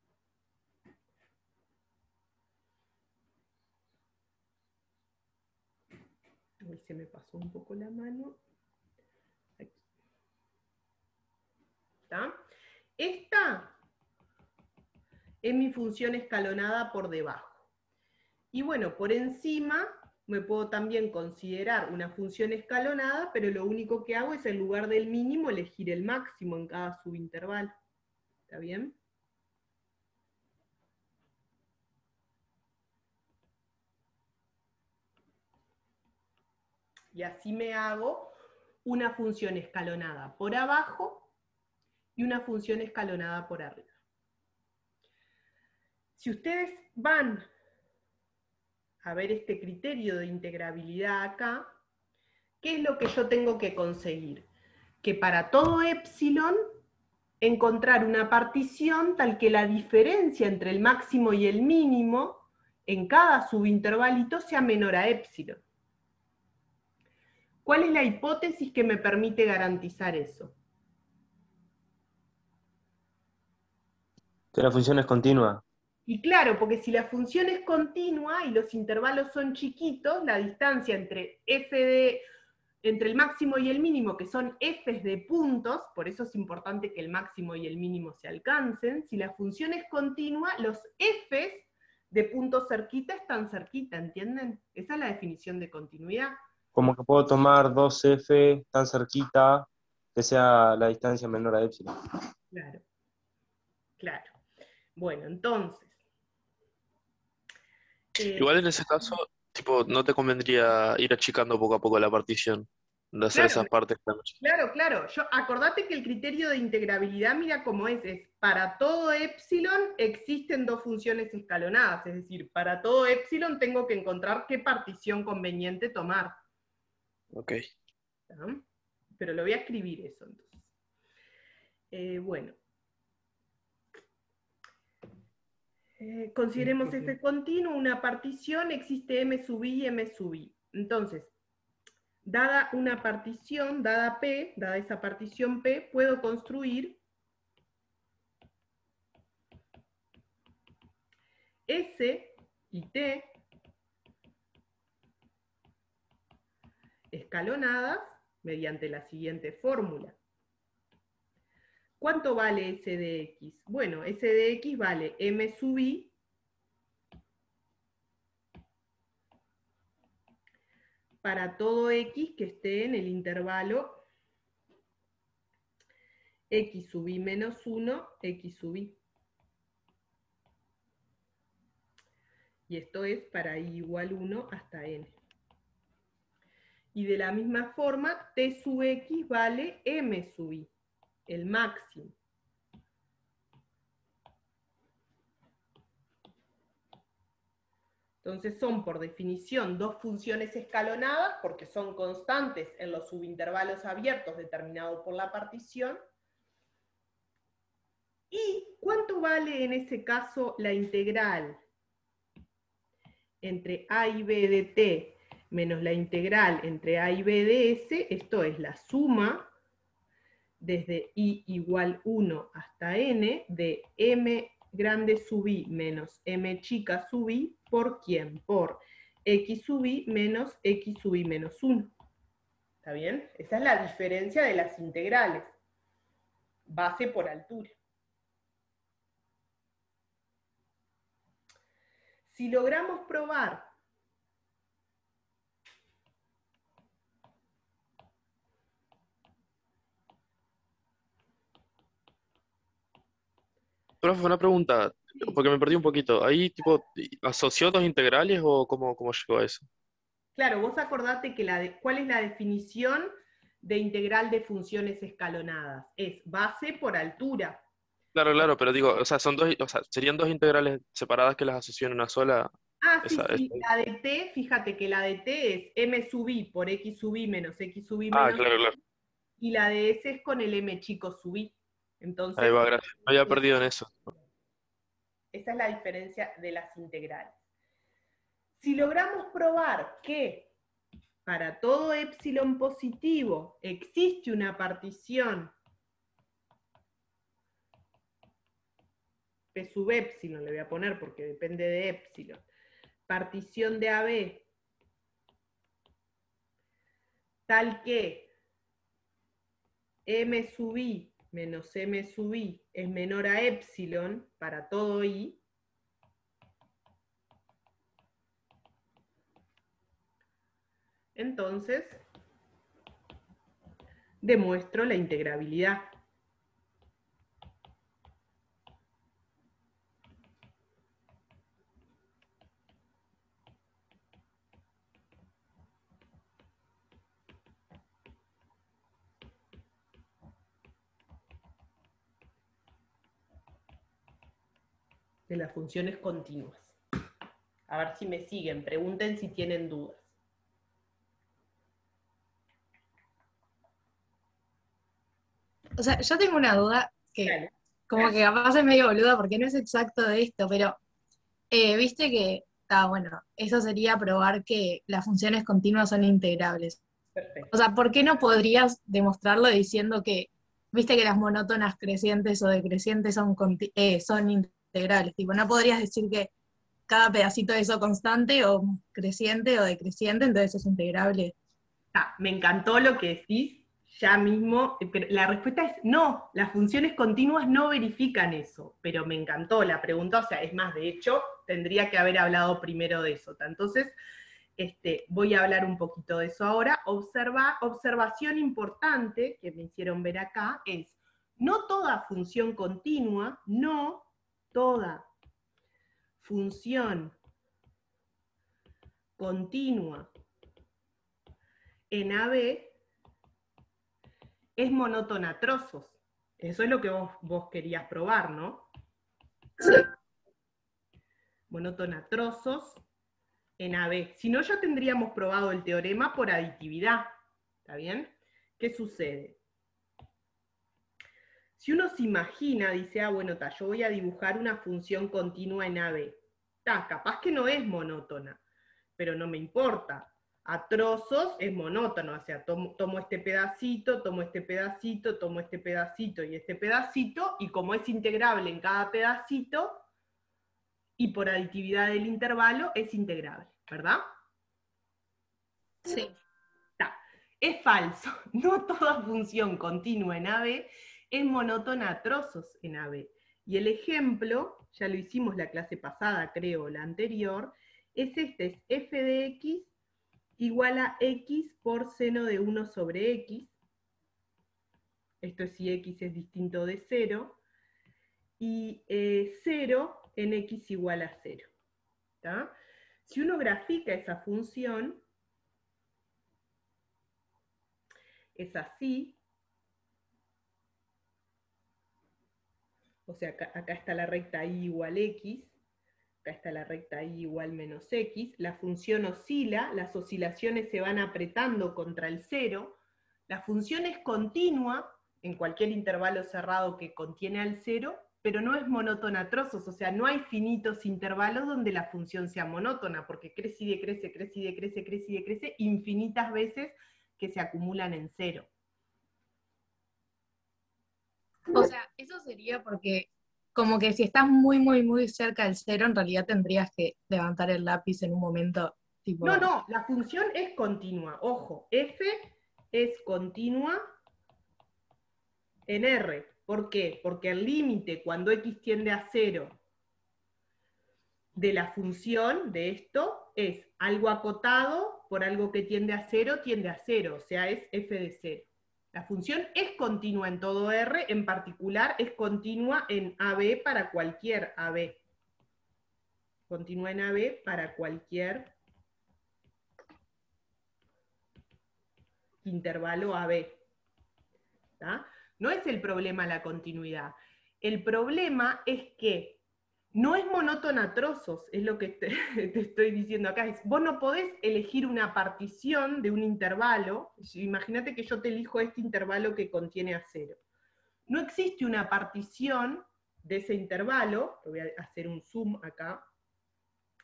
A: Uy, se me pasó un poco la mano. Aquí. ¿Está? Esta es mi función escalonada por debajo. Y bueno, por encima me puedo también considerar una función escalonada, pero lo único que hago es en lugar del mínimo elegir el máximo en cada subintervalo. ¿Está bien? Y así me hago una función escalonada por abajo y una función escalonada por arriba. Si ustedes van a ver este criterio de integrabilidad acá, ¿qué es lo que yo tengo que conseguir? Que para todo epsilon encontrar una partición tal que la diferencia entre el máximo y el mínimo en cada subintervalito sea menor a epsilon. ¿Cuál es la hipótesis que me permite garantizar eso?
F: Que la función es continua.
A: Y claro, porque si la función es continua y los intervalos son chiquitos, la distancia entre f de, entre el máximo y el mínimo, que son f's de puntos, por eso es importante que el máximo y el mínimo se alcancen, si la función es continua, los f's de puntos cerquita están cerquita, ¿entienden? Esa es la definición de continuidad.
F: Como que puedo tomar dos f tan cerquita que sea la distancia menor a epsilon.
A: Claro, claro. Bueno, entonces... Eh,
D: Igual en ese caso, tipo, no te convendría ir achicando poco a poco la partición, de hacer
A: Claro,
D: esas partes.
A: Claro, claro. Yo, acordate que el criterio de integrabilidad, mira cómo es, es para todo epsilon existen dos funciones escalonadas, es decir, para todo epsilon tengo que encontrar qué partición conveniente tomar.
D: Ok.
A: ¿Ah? Pero lo voy a escribir eso entonces. Eh, bueno. Eh, consideremos f continuo, una partición, existe m sub i y m sub i. Entonces, dada una partición, dada P, dada esa partición P, puedo construir S y T escalonadas mediante la siguiente fórmula. ¿Cuánto vale S de X? Bueno, S de X vale M sub I para todo X que esté en el intervalo X sub I menos uno, X sub I. Y esto es para I igual uno hasta N. Y de la misma forma, T sub X vale M sub I, el máximo. Entonces son, por definición, dos funciones escalonadas, porque son constantes en los subintervalos abiertos determinados por la partición. ¿Y cuánto vale en ese caso la integral entre A y B de T menos la integral entre A y B de S? Esto es la suma desde I igual uno hasta N de M grande sub I menos M chica sub I, ¿por quién? Por X sub I menos X sub I menos uno. ¿Está bien? Esa es la diferencia de las integrales. Base por altura. Si logramos probar
D: Profe, una pregunta, porque me perdí un poquito. ¿Ahí, tipo, asoció dos integrales o cómo, cómo llegó a eso?
A: Claro, vos acordate que la de, ¿cuál es la definición de integral de funciones escalonadas? Es base por altura.
D: Claro, claro, pero digo, o sea, son dos, o sea, serían dos integrales separadas que las asoció en una sola.
A: Ah, sí,
D: Esa,
A: sí,
D: esa-
A: la de t, fíjate que la de t es m sub i por x sub i menos x sub i
D: Ah,
A: menos
D: claro, claro.
A: y la de s es con el m chico sub i. Entonces,
D: Ahí va, gracias. Me había perdido en eso.
A: esa es la diferencia de las integrales. Si logramos probar que para todo épsilon positivo existe una partición P sub épsilon, le voy a poner porque depende de épsilon, partición de A B, tal que M sub I menos M sub I es menor a épsilon para todo I, entonces demuestro la integrabilidad. De las funciones continuas. A ver si me siguen, pregunten si tienen dudas.
M: O sea, yo tengo una duda que
A: Dale.
M: como que capaz es medio boluda porque no es exacto de esto, pero eh, viste que, ah, bueno, eso sería probar que las funciones continuas son integrables.
A: Perfecto.
M: O sea, ¿por qué no podrías demostrarlo diciendo que, viste que las monótonas crecientes o decrecientes son, conti- eh, son integrales? Tipo, no podrías decir que cada pedacito de eso constante o creciente o decreciente, entonces es integrable.
A: Ah, me encantó lo que decís, ya mismo, pero la respuesta es no, las funciones continuas no verifican eso, pero me encantó la pregunta, o sea, es más, de hecho, tendría que haber hablado primero de eso. Entonces, este, voy a hablar un poquito de eso ahora. Observa, observación importante que me hicieron ver acá es, no toda función continua, no toda función continua en A B es monótona a trozos. Eso es lo que vos, vos querías probar, ¿no?
M: Sí.
A: Monótona a trozos en A B. Si no, ya tendríamos probado el teorema por aditividad. ¿Está bien? ¿Qué sucede? Si uno se imagina, dice, ah, bueno, ta, yo voy a dibujar una función continua en A B. Ta, capaz que no es monótona, pero no me importa. A trozos es monótono, o sea, tomo, tomo este pedacito, tomo este pedacito, tomo este pedacito y este pedacito, y como es integrable en cada pedacito, y por aditividad del intervalo, es integrable, ¿verdad?
M: Sí.
A: Ta. Es falso, no toda función continua en A B es monótona a trozos en A B. Y el ejemplo, ya lo hicimos la clase pasada, creo, la anterior, es este, es f de x igual a x por seno de uno sobre x. Esto es si x es distinto de cero. Y eh, cero en x igual a cero. ¿Tá? Si uno grafica esa función, es así. O sea, acá, acá está la recta y igual x. Acá está la recta y igual menos x, la función oscila, las oscilaciones se van apretando contra el cero, la función es continua en cualquier intervalo cerrado que contiene al cero, pero no es monótona a trozos, o sea, no hay finitos intervalos donde la función sea monótona, porque crece y decrece, crece y decrece, crece y decrece, infinitas veces que se acumulan en cero.
M: O sea, eso sería porque como que si estás muy, muy, muy cerca del cero, en realidad tendrías que levantar el lápiz en un momento tipo...
A: No, no, la función es continua, ojo, f es continua en R. ¿Por qué? Porque el límite cuando x tiende a cero de la función de esto es algo acotado por algo que tiende a cero, tiende a cero, o sea, es f de cero. La función es continua en todo R, en particular es continua en A B para cualquier A B. Continua en A B para cualquier intervalo A B. ¿Tá? No es el problema la continuidad. El problema es que no es monótona a trozos, es lo que te, te estoy diciendo acá. Es, vos no podés elegir una partición de un intervalo. Imagínate que yo te elijo este intervalo que contiene a cero. No existe una partición de ese intervalo, voy a hacer un zoom acá.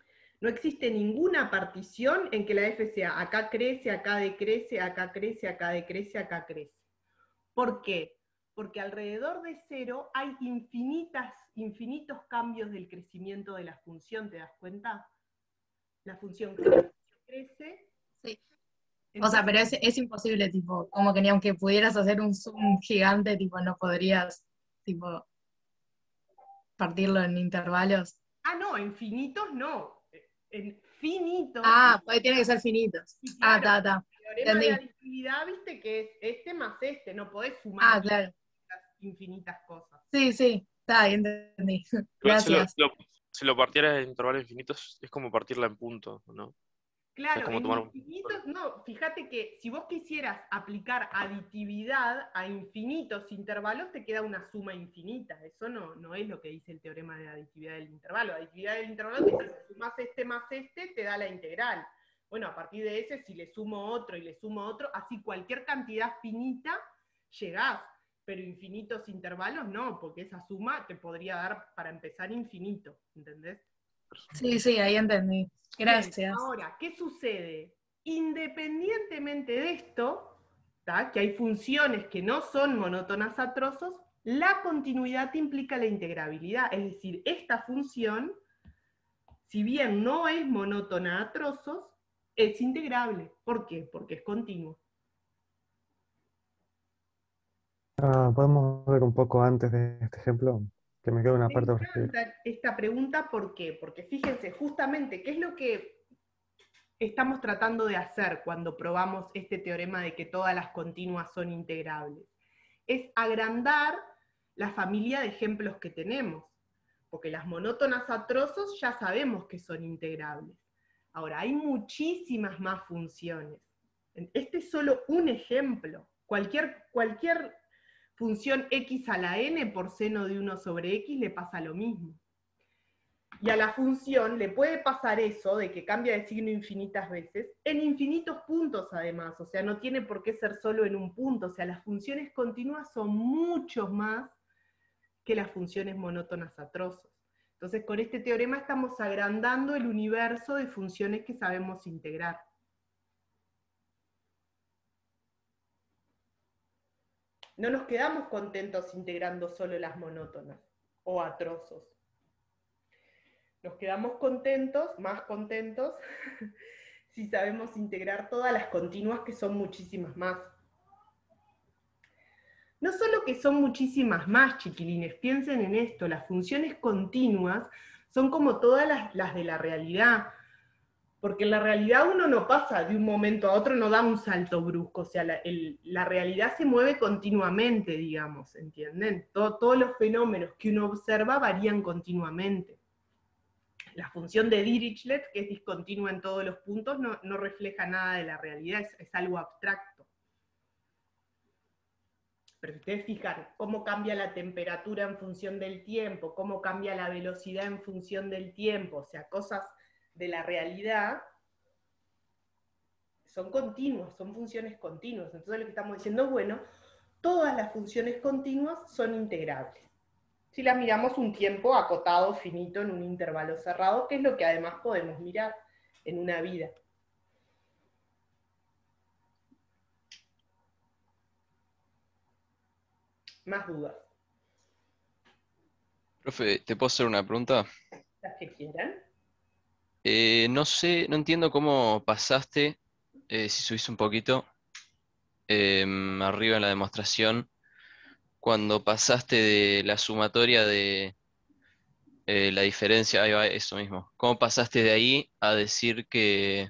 A: No existe ninguna partición en que la f sea acá crece, acá decrece, acá crece, acá decrece, acá crece. ¿Por qué? Porque alrededor de cero hay infinitas, infinitos cambios del crecimiento de la función, ¿te das cuenta? La función crece, crece.
M: Sí. O
A: Entonces,
M: sea, pero es, es imposible, tipo, como que ni aunque pudieras hacer un zoom gigante, tipo, no podrías, tipo, partirlo en intervalos.
A: ah, no, infinitos no. En finitos.
M: Ah, pues tiene que ser finitos.
A: Sí,
M: Ah,
A: claro.
M: ta, ta.
A: El teorema de
M: Entendí.
A: aditividad, viste, que es este más este, no podés sumar
M: Ah, claro.
A: infinitas cosas.
M: Sí, sí, está, ahí entendí.
D: Igual si lo,
M: Gracias.
D: lo- si lo partieras en intervalos infinitos, es como partirla en puntos, ¿no? Es
A: Claro,
D: como
A: en
D: tomar un...
A: infinitos, no, fíjate que si vos quisieras aplicar aditividad a infinitos intervalos, te queda una suma infinita. Eso no, no es lo que dice el teorema de aditividad del intervalo. Aditividad del intervalo te dice, si sumás este más este, te da la integral. Bueno, a partir de ese, si le sumo otro y le sumo otro, así cualquier cantidad finita, llegás. Pero infinitos intervalos no, porque esa suma te podría dar, para empezar, infinito, ¿entendés?
M: Sí, sí, ahí entendí. Gracias.
A: Bien, ahora, ¿qué sucede? Independientemente de esto, ¿tá? Que hay funciones que no son monótonas a trozos, la continuidad implica la integrabilidad. Es decir, esta función, si bien no es monótona a trozos, es integrable. ¿Por qué? Porque es continuo.
B: Ah, podemos ver un poco antes de este ejemplo, que me queda una
A: Me
B: parte por escribir.
A: encanta esta pregunta, ¿por qué? Porque fíjense, justamente, ¿qué es lo que estamos tratando de hacer cuando probamos este teorema de que todas las continuas son integrables? Es agrandar la familia de ejemplos que tenemos, porque las monótonas a trozos ya sabemos que son integrables. Ahora, hay muchísimas más funciones. Este es solo un ejemplo. Cualquier, cualquier función x a la n por seno de uno sobre x le pasa lo mismo. Y a la función le puede pasar eso, de que cambia de signo infinitas veces, en infinitos puntos además, o sea, no tiene por qué ser solo en un punto, o sea, las funciones continuas son mucho más que las funciones monótonas a trozos. Entonces, con este teorema estamos agrandando el universo de funciones que sabemos integrar. No nos quedamos contentos integrando solo las monótonas o a trozos. Nos quedamos contentos, más contentos, si sabemos integrar todas las continuas, que son muchísimas más. No solo que son muchísimas más, chiquilines, piensen en esto, las funciones continuas son como todas las, las de la realidad, porque en la realidad uno no pasa de un momento a otro, no da un salto brusco, o sea, la, el, la realidad se mueve continuamente, digamos, ¿entienden? Todo, todos los fenómenos que uno observa varían continuamente. La función de Dirichlet, que es discontinua en todos los puntos, no, no refleja nada de la realidad, es, es algo abstracto. Pero si ustedes fijan cómo cambia la temperatura en función del tiempo, cómo cambia la velocidad en función del tiempo, o sea, cosas de la realidad, son continuas, son funciones continuas. Entonces lo que estamos diciendo es, bueno, todas las funciones continuas son integrables. Si las miramos un tiempo acotado, finito, en un intervalo cerrado, que es lo que además podemos mirar en una vida. Más dudas.
O: Profe, ¿te puedo hacer una pregunta?
A: Las que quieran.
O: Eh, no sé, no entiendo cómo pasaste, eh, si subís un poquito em, arriba en la demostración, cuando pasaste de la sumatoria de eh, la diferencia, ahí va, eso mismo. ¿Cómo pasaste de ahí a decir que,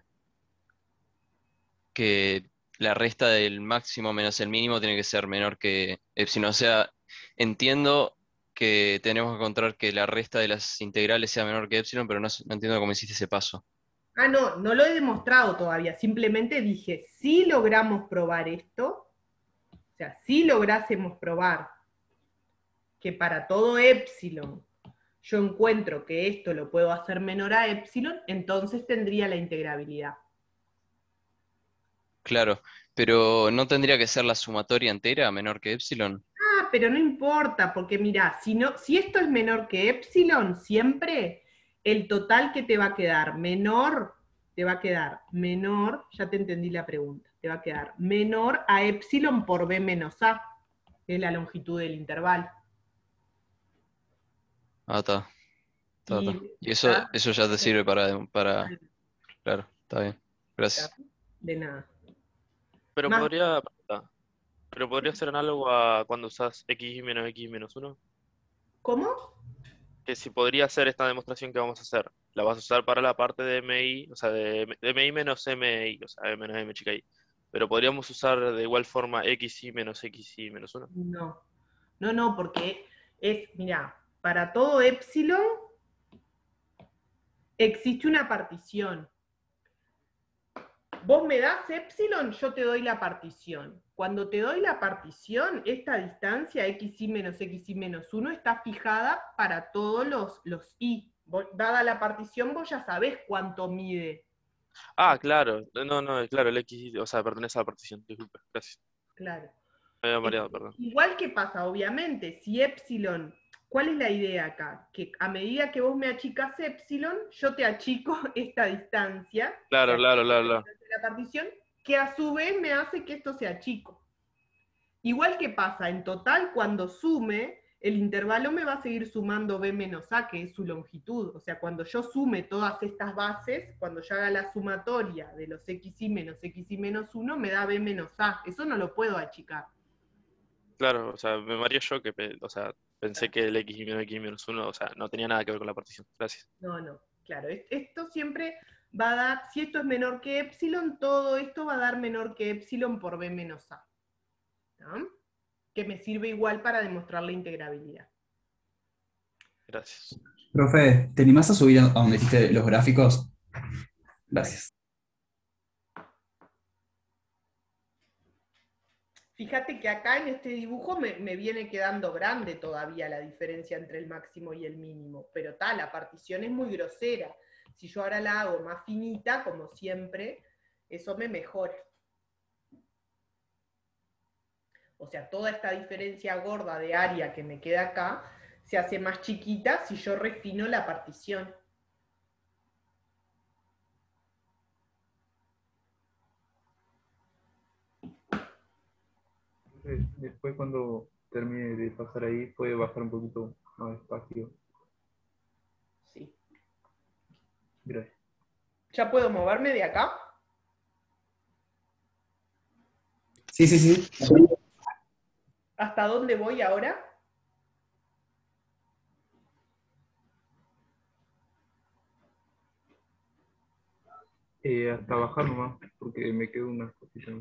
O: que la resta del máximo menos el mínimo tiene que ser menor que epsilon? O sea, entiendo que tenemos que encontrar que la resta de las integrales sea menor que epsilon, pero no, no entiendo cómo hiciste ese paso.
A: Ah, no, no lo he demostrado todavía, simplemente dije, si logramos probar esto, o sea, si lográsemos probar que para todo epsilon yo encuentro que esto lo puedo hacer menor a epsilon, entonces tendría la integrabilidad.
O: Claro, pero ¿no tendría que ser la sumatoria entera menor que epsilon?
A: Ah, pero no importa, porque mirá, si, no, si esto es menor que epsilon, siempre, el total que te va a quedar menor, te va a quedar menor, ya te entendí la pregunta, te va a quedar menor a epsilon por b menos a, que es la longitud del intervalo.
O: Ah, está. Está,
A: Y,
O: está. Y eso,
A: ¿está?
O: eso ya te sirve para, para... Claro, está bien. Gracias.
A: De nada.
D: Pero
A: Más-
D: podría, pero podría ser análogo a cuando usas x menos x menos uno.
A: ¿Cómo?
D: Que si podría hacer esta demostración que vamos a hacer, la vas a usar para la parte de M I, o sea, de, de M I menos M I, o sea, M menos M chica I. Pero podríamos usar de igual forma x i menos x i menos uno.
A: No, no, no, porque es, mira, para todo epsilon existe una partición. Vos me das epsilon, yo te doy la partición. Cuando te doy la partición, esta distancia xi menos xi menos uno está fijada para todos los, los i. Vos, dada la partición, vos ya sabés cuánto mide.
D: Ah, claro, no, no, claro, el x, o sea, pertenece a la partición, disculpe, gracias.
A: Claro.
D: Me había mareado, perdón.
A: Igual que pasa, obviamente, si epsilon, ¿cuál es la idea acá? Que a medida que vos me achicas epsilon, yo te achico esta distancia,
D: Claro, claro, claro, claro.
A: la partición, que a su vez me hace que esto sea chico. Igual que pasa, en total, cuando sume, el intervalo me va a seguir sumando b menos a, que es su longitud. O sea, cuando yo sume todas estas bases, cuando yo haga la sumatoria de los xi menos xi menos uno, me da b menos a. Eso no lo puedo achicar.
D: Claro, o sea, me mareé yo que, pe- o sea, pensé que el x menos x menos uno, o sea, no tenía nada que ver con la partición. Gracias.
A: No, no, claro. es- Esto siempre va a dar, si esto es menor que epsilon, todo esto va a dar menor que epsilon por b menos a. ¿No? Que me sirve igual para demostrar la integrabilidad.
D: Gracias.
I: Profe, ¿te animás a subir a a donde hiciste los gráficos? Gracias.
A: Fíjate que acá en este dibujo me, me viene quedando grande todavía la diferencia entre el máximo y el mínimo, pero tal, la partición es muy grosera. Si yo ahora la hago más finita, como siempre, eso me mejora. O sea, toda esta diferencia gorda de área que me queda acá se hace más chiquita si yo refino la partición.
P: Eh, Después cuando termine de pasar ahí, puede bajar un poquito más despacio.
A: Sí.
P: Gracias.
A: ¿Ya puedo moverme de acá?
I: Sí, sí, sí.
A: ¿Hasta dónde voy ahora?
P: Eh, hasta bajar nomás, porque me quedo unas cositas.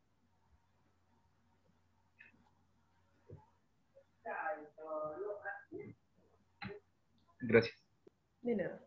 P: Gracias.
A: De nada.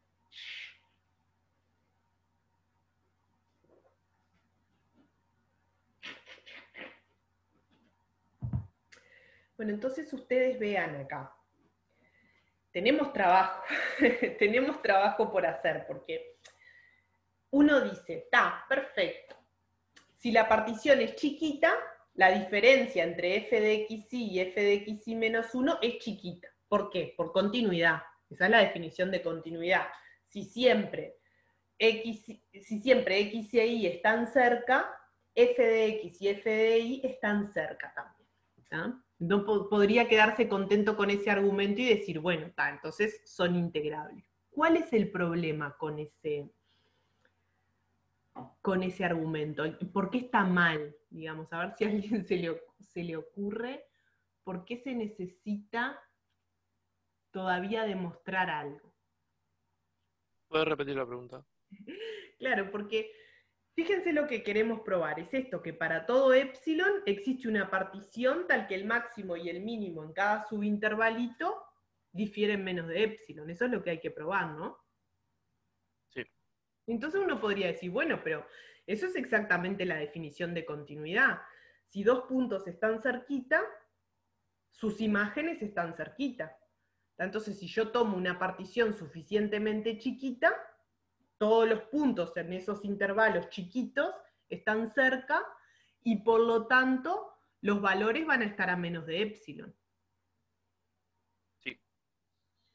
A: Bueno, entonces ustedes vean acá. Tenemos trabajo, tenemos trabajo por hacer, porque uno dice, está, perfecto. Si la partición es chiquita, la diferencia entre f de xi y f de xi menos uno es chiquita. ¿Por qué? Por continuidad. Esa es la definición de continuidad. Si siempre x, si siempre x y y están cerca, f de x y f de y están cerca también. ¿Tá? No po- podría quedarse contento con ese argumento y decir, bueno, está, entonces son integrables. ¿Cuál es el problema con ese, con ese argumento? ¿Por qué está mal? Digamos, a ver si a alguien se le, se le ocurre, ¿por qué se necesita todavía demostrar algo?
D: ¿Puedes repetir la pregunta?
A: Claro, porque fíjense lo que queremos probar, es esto, que para todo epsilon existe una partición tal que el máximo y el mínimo en cada subintervalito difieren menos de epsilon. Eso es lo que hay que probar, ¿no?
D: Sí.
A: Entonces uno podría decir, bueno, pero eso es exactamente la definición de continuidad. Si dos puntos están cerquita, sus imágenes están cerquita. Entonces, si yo tomo una partición suficientemente chiquita, todos los puntos en esos intervalos chiquitos están cerca y por lo tanto los valores van a estar a menos de epsilon.
D: Sí.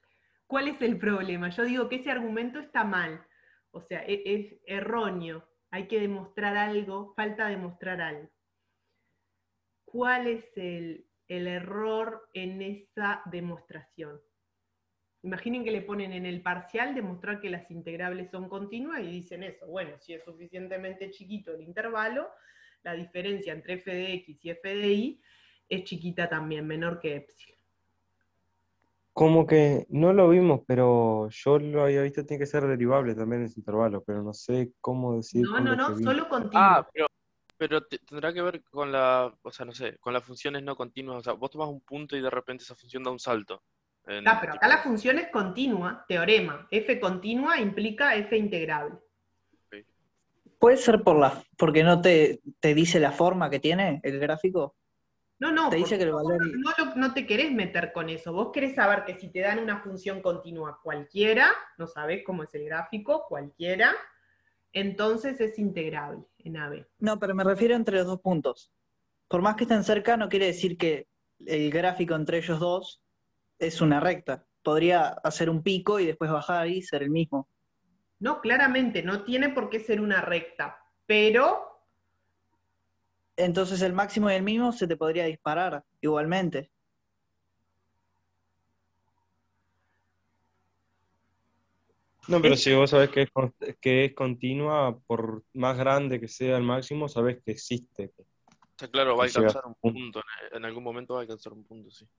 A: ¿Cuál es el problema? Yo digo que ese argumento está mal, o sea, es, es erróneo, hay que demostrar algo, falta demostrar algo. ¿Cuál es el, el error en esa demostración? Imaginen que le ponen en el parcial demostrar que las integrables son continuas y dicen eso. Bueno, si es suficientemente chiquito el intervalo, la diferencia entre f de x y f de y es chiquita también, menor que epsilon.
F: Como que no lo vimos, pero yo lo había visto, tiene que ser derivable también ese intervalo, pero no sé cómo decir
A: No,
F: con
A: no,
F: lo que
A: no,
F: vimos.
A: solo continuo.
D: Ah, pero, pero te- tendrá que ver con la, o sea, no sé, con las funciones no continuas. O sea, vos tomás un punto y de repente esa función da un salto. En,
A: Ah, pero acá
D: tipo,
A: la función es continua, teorema. F continua implica f integrable.
Q: ¿Puede ser por la, porque no te, te dice la forma que tiene el gráfico?
A: No, no,
Q: Te dice
A: porque
Q: que el
A: vos
Q: valor...
A: no, no lo- no te querés meter con eso. Vos querés saber que si te dan una función continua cualquiera, no sabés cómo es el gráfico, cualquiera, entonces es integrable en A B.
Q: No, pero me refiero entre los dos puntos. Por más que estén cerca, no quiere decir que el gráfico entre ellos dos es una recta. Podría hacer un pico y después bajar y ser el mismo.
A: No, claramente, no tiene por qué ser una recta, pero
Q: Entonces el máximo y el mínimo se te podría disparar igualmente.
F: No, pero si vos sabés que es, con- que es continua, por más grande que sea el máximo, sabés que existe.
D: o sea, claro, va a
F: Que llega
D: alcanzar
F: a
D: un
F: un punto.
D: punto. En, en algún momento va a alcanzar un punto, sí.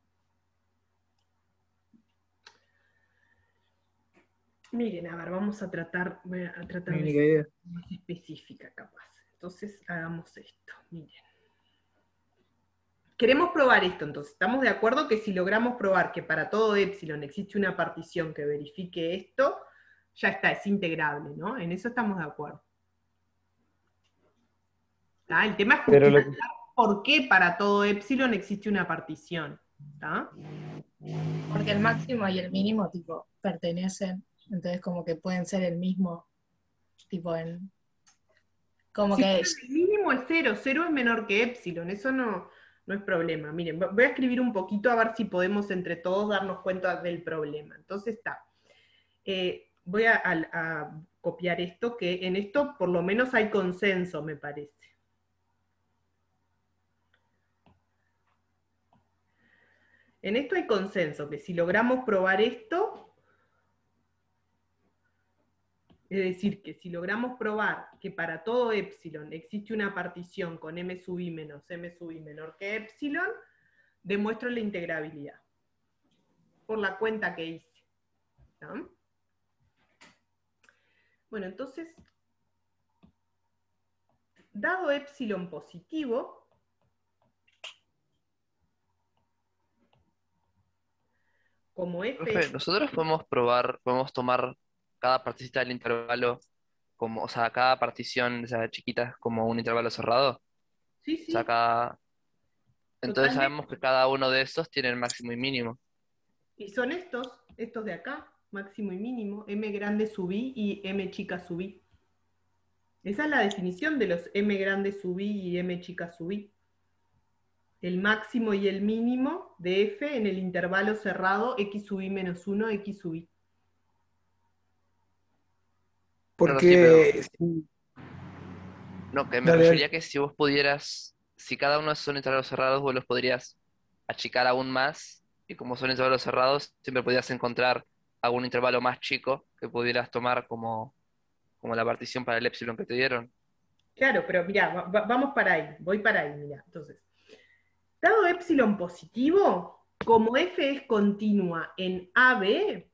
A: miren, a ver, vamos a tratar, voy a tratar de
Q: Ni
A: ser
Q: idea.
A: más específica capaz. Entonces, hagamos esto, miren. Queremos probar esto, entonces, estamos de acuerdo que si logramos probar que para todo epsilon existe una partición que verifique esto, ya está, es integrable, ¿no? En eso estamos de acuerdo. ¿Tá? El tema es
F: Pero lo
A: justificar por qué para todo epsilon existe una partición. ¿Tá?
M: Porque el máximo y el mínimo, tipo, pertenecen, entonces como que pueden ser el mismo, tipo, en... Como
A: Sí,
M: que...
A: el mínimo es cero, cero es menor que epsilon, eso no, no es problema. Miren, voy a escribir un poquito a ver si podemos entre todos darnos cuenta del problema. Entonces está. Eh, voy a, a- a copiar esto, que en esto por lo menos hay consenso, me parece. En esto hay consenso, que si logramos probar esto, es decir, que si logramos probar que para todo epsilon existe una partición con m sub i menos m sub i menor que epsilon, demuestro la integrabilidad. Por la cuenta que hice. ¿No? Bueno, entonces, dado epsilon positivo, como f...
E: Profe, nosotros podemos probar, podemos tomar cada partecita del intervalo como, o sea, cada partición, o sea, chiquita como un intervalo cerrado.
A: Sí,
E: O sea,
A: sí,
E: cada... Entonces
A: totalmente.
E: sabemos que cada uno de esos tiene el máximo y mínimo.
A: Y son estos, estos de acá, máximo y mínimo, m grande sub i y m chica sub i. Esa es la definición de los m grande sub i y m chica sub i. El máximo y el mínimo de f en el intervalo cerrado x sub i menos uno, x sub i.
E: Claro, sí, pero
J: Porque
E: no, que me
J: dale,
E: refería
J: dale.
E: que si vos pudieras, si cada uno de esos son intervalos cerrados, vos los podrías achicar aún más, y como son intervalos cerrados, siempre podrías encontrar algún intervalo más chico que pudieras tomar como, como la partición para el epsilon que te dieron.
A: Claro, pero mirá, va- va- vamos para ahí, voy para ahí, mirá. Entonces, dado epsilon positivo, como f es continua en A B,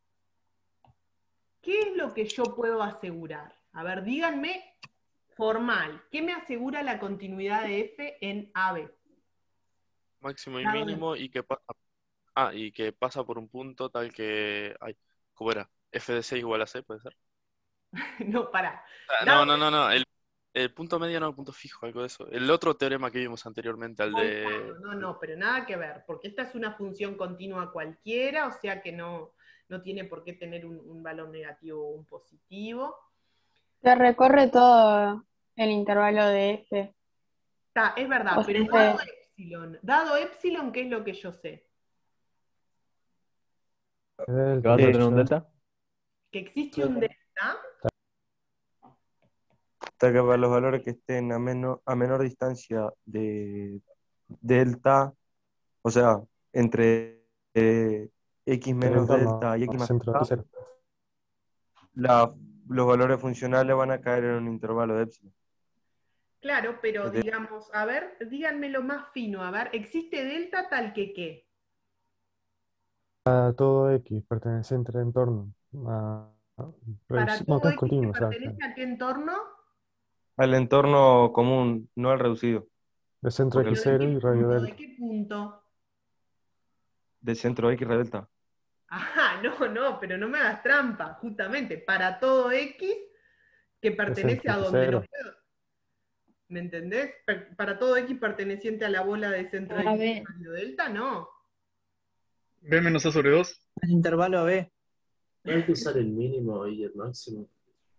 A: ¿qué es lo que yo puedo asegurar? A ver, díganme formal, ¿qué me asegura la continuidad de f en A B?
D: Máximo y
A: Dado
D: mínimo y que pasa. Ah, y que pasa por un punto tal que. Ay, ¿cómo era? F de C igual a C, ¿puede ser?
A: No, pará.
D: Ah, no, no, no, no. El, el punto medio no, el punto fijo, algo de eso. El otro teorema que vimos anteriormente, al de.
A: No, no, pero nada que ver, porque esta es una función continua cualquiera, o sea que no, no tiene por qué tener un, un valor negativo o un positivo.
H: Se recorre todo el intervalo de f.
A: Está, es verdad,
H: O
A: pero
H: sea,
A: dado
H: se-
A: epsilon, dado epsilon, ¿qué es lo que yo sé?
B: ¿Qué delta?
R: ¿Que vas a tener un
B: Epsilon.
R: delta?
A: Que existe un delta.
F: Hasta que para los valores que estén a, menor a menor distancia de delta, o sea, entre eh, x
B: El
F: menos
B: entorno,
F: delta y x más
B: centro
F: delta,
B: X cero.
F: la- los valores funcionales van a caer en un intervalo de epsilon.
A: Claro, pero
F: De-
A: digamos, a ver, díganmelo más fino, a ver, ¿existe delta tal que qué?
B: A todo X perteneciente al entorno. A,
A: Para
B: no,
A: todo
B: que es
A: X que
B: continuo, o sea, que
A: pertenece a qué entorno,
F: Al entorno común, no al reducido,
B: de centro
F: porque
B: X
A: pero ¿de
B: cero
A: qué
B: y radio
A: punto?
B: delta.
A: ¿De qué punto?
F: del centro X re delta.
A: Ajá, no, no, pero no me hagas trampa, justamente, para todo X que
B: De
A: pertenece
B: centro
A: a
B: X
A: donde no
B: cero.
A: puedo. ¿Me entendés? Per- Para todo X perteneciente a la bola de centro
M: A
A: X
M: ver.
A: radio delta, no.
S: B menos A sobre dos.
Q: El intervalo A B.
T: ¿No hay que usar el mínimo y el máximo?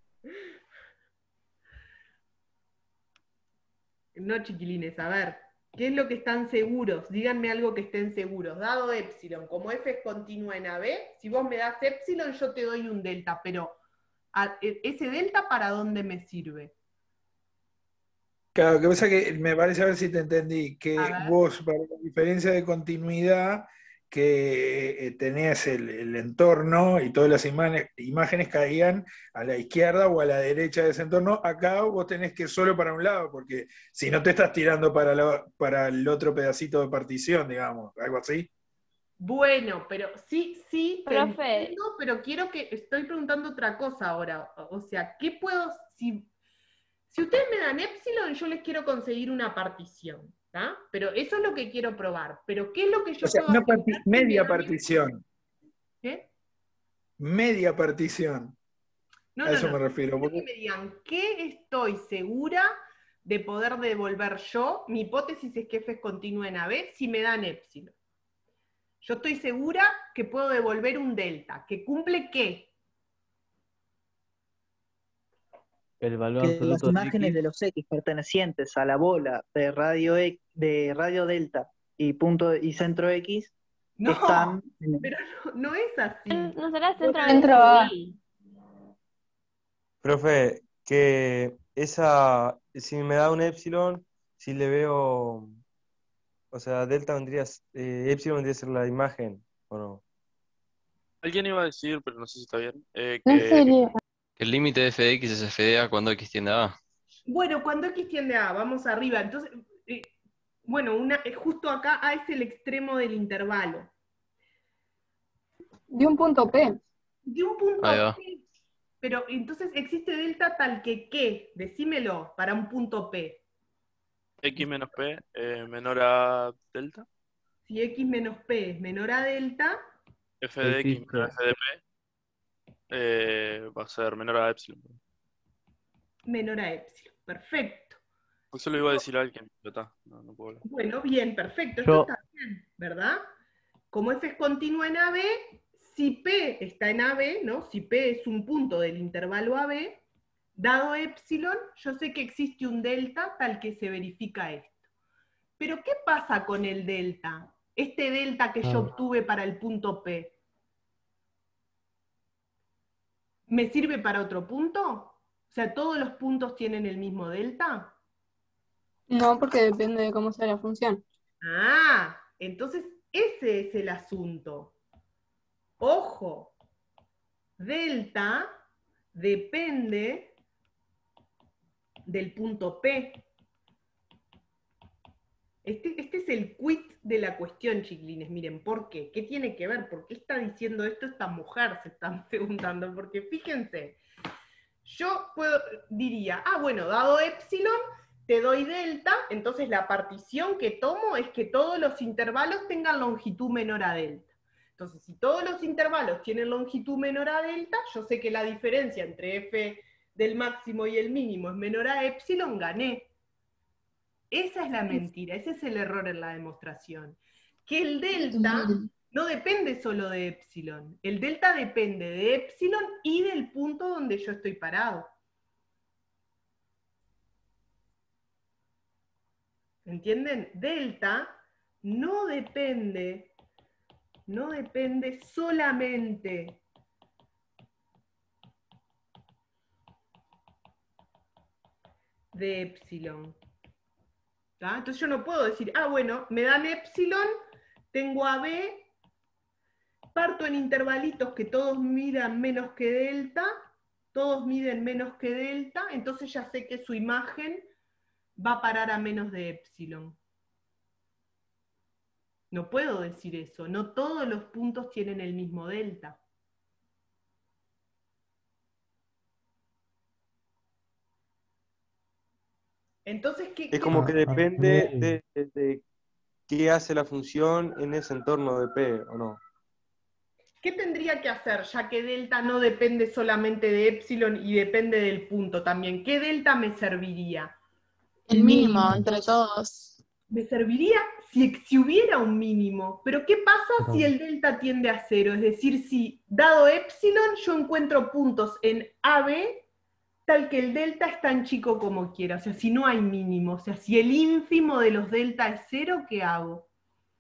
A: No, chiquilines, a ver, ¿qué es lo que están seguros? Díganme algo que estén seguros. Dado epsilon, como f es continua en A B, si vos me das epsilon, yo te doy un delta, pero a- e- ¿ese delta para dónde me sirve?
J: Claro, que pasa que me parece a ver si te entendí,
A: A
J: que
A: ver.
J: vos, para la diferencia de continuidad, que eh, tenés el, el entorno y todas las imágenes, imágenes caían a la izquierda o a la derecha de ese entorno, acá vos tenés que ir solo para un lado, porque si no te estás tirando para, la- para el otro pedacito de partición, digamos, algo así.
A: Bueno, pero sí, sí, te
U: Profe.
A: entiendo, pero quiero que, estoy preguntando otra cosa ahora. O o sea, ¿qué puedo, si, si ustedes me dan epsilon, yo les quiero conseguir una partición, ¿tá? Pero eso es lo que quiero probar. Pero ¿qué es lo que yo
J: O sea,
A: puedo
J: una
A: asegurar
J: parti-
A: si me
J: media
A: dan
J: partición,
A: ¿Qué?
J: media partición,
A: No,
J: a
A: no,
J: eso
A: no.
J: me refiero.
A: Quiero que
J: porque-
A: me digan, ¿qué estoy segura de poder devolver yo? Mi hipótesis es que f es continua en A B si me dan epsilon. Yo estoy segura que puedo devolver un delta, que cumple ¿qué?
R: El valor
Q: Que las
R: absoluto de
Q: imágenes
R: X.
Q: de los X pertenecientes a la bola de radio, E- de radio delta y punto y centro X
A: No,
Q: están en-
A: pero no, no es así.
U: No será centro
H: Centro A.
F: Profe, que esa, si me da un epsilon, si le veo, o sea, delta vendría, a s- eh, epsilon vendría a ser la imagen, ¿o no?
D: Alguien iba a decir, pero no sé si está bien, eh,
H: No
D: que
H: sería.
O: El límite de f de x es f de a cuando x tiende a a.
A: Bueno, cuando X tiende a A, vamos arriba. Entonces, eh, bueno, una, eh, justo acá A es el extremo del intervalo.
H: De un punto P.
A: De un punto
O: Ahí va.
A: P. Pero entonces existe delta tal que ¿qué? Decímelo para un punto P.
D: X menos P eh, menor a delta,
A: Si X menos P es menor a delta,
D: f de X
R: Existe.
D: menor a f de P eh, va a ser menor a epsilon.
A: menor a epsilon. Perfecto.
D: Eso lo iba a decir alguien, pero está, no, no puedo hablar.
A: Bueno, bien, perfecto.
R: Yo-
A: Esto está bien, ¿verdad? Como f es continua en A B, si P está en A B, ¿no? Si P es un punto del intervalo A B, dado epsilon, yo sé que existe un delta tal que se verifica esto. Pero ¿qué pasa con el delta? Este delta que yo
B: Ah.
A: obtuve para el punto P. ¿Me sirve para otro punto? O sea, ¿todos los puntos tienen el mismo delta?
H: No, porque depende de cómo sea la función.
A: Ah, entonces ese es el asunto. Ojo, delta depende del punto P. Este, este es el quid de la cuestión, chiquilines. Miren, ¿por qué? ¿Qué tiene que ver? ¿Por qué está diciendo esto esta mujer? Se están preguntando. Porque fíjense, yo puedo, diría, ah, bueno, dado epsilon, te doy delta, entonces la partición que tomo es que todos los intervalos tengan longitud menor a delta. Entonces, si todos los intervalos tienen longitud menor a delta, yo sé que la diferencia entre f del máximo y el mínimo es menor a epsilon, gané. Esa es la mentira, ese es el error en la demostración. Que el delta no depende solo de epsilon, el delta depende de epsilon y del punto donde yo estoy parado. ¿Entienden? Delta no depende no depende solamente de epsilon. ¿Tá? Entonces yo no puedo decir, ah, bueno, me dan epsilon, tengo A B, parto en intervalitos que todos midan menos que delta, todos miden menos que delta, entonces ya sé que su imagen va a parar a menos de epsilon. No puedo decir eso, no todos los puntos tienen el mismo delta. Entonces, ¿qué,
F: Es
A: qué
F: como que
B: Ah, ah,
F: depende
B: muy-
F: de, de- de qué hace la función en ese entorno de P, ¿o no?
A: ¿Qué tendría que hacer, ya que delta no depende solamente de epsilon y depende del punto también? ¿Qué delta me serviría?
M: El mínimo entre todos.
A: Me serviría si, si hubiera un mínimo, pero ¿qué pasa
B: Pero-
A: si el delta tiende a cero? Es decir, si dado epsilon yo encuentro puntos en A B tal que el delta es tan chico como quiera, o sea, si no hay mínimo, o sea, si el ínfimo de los delta es cero, ¿qué hago?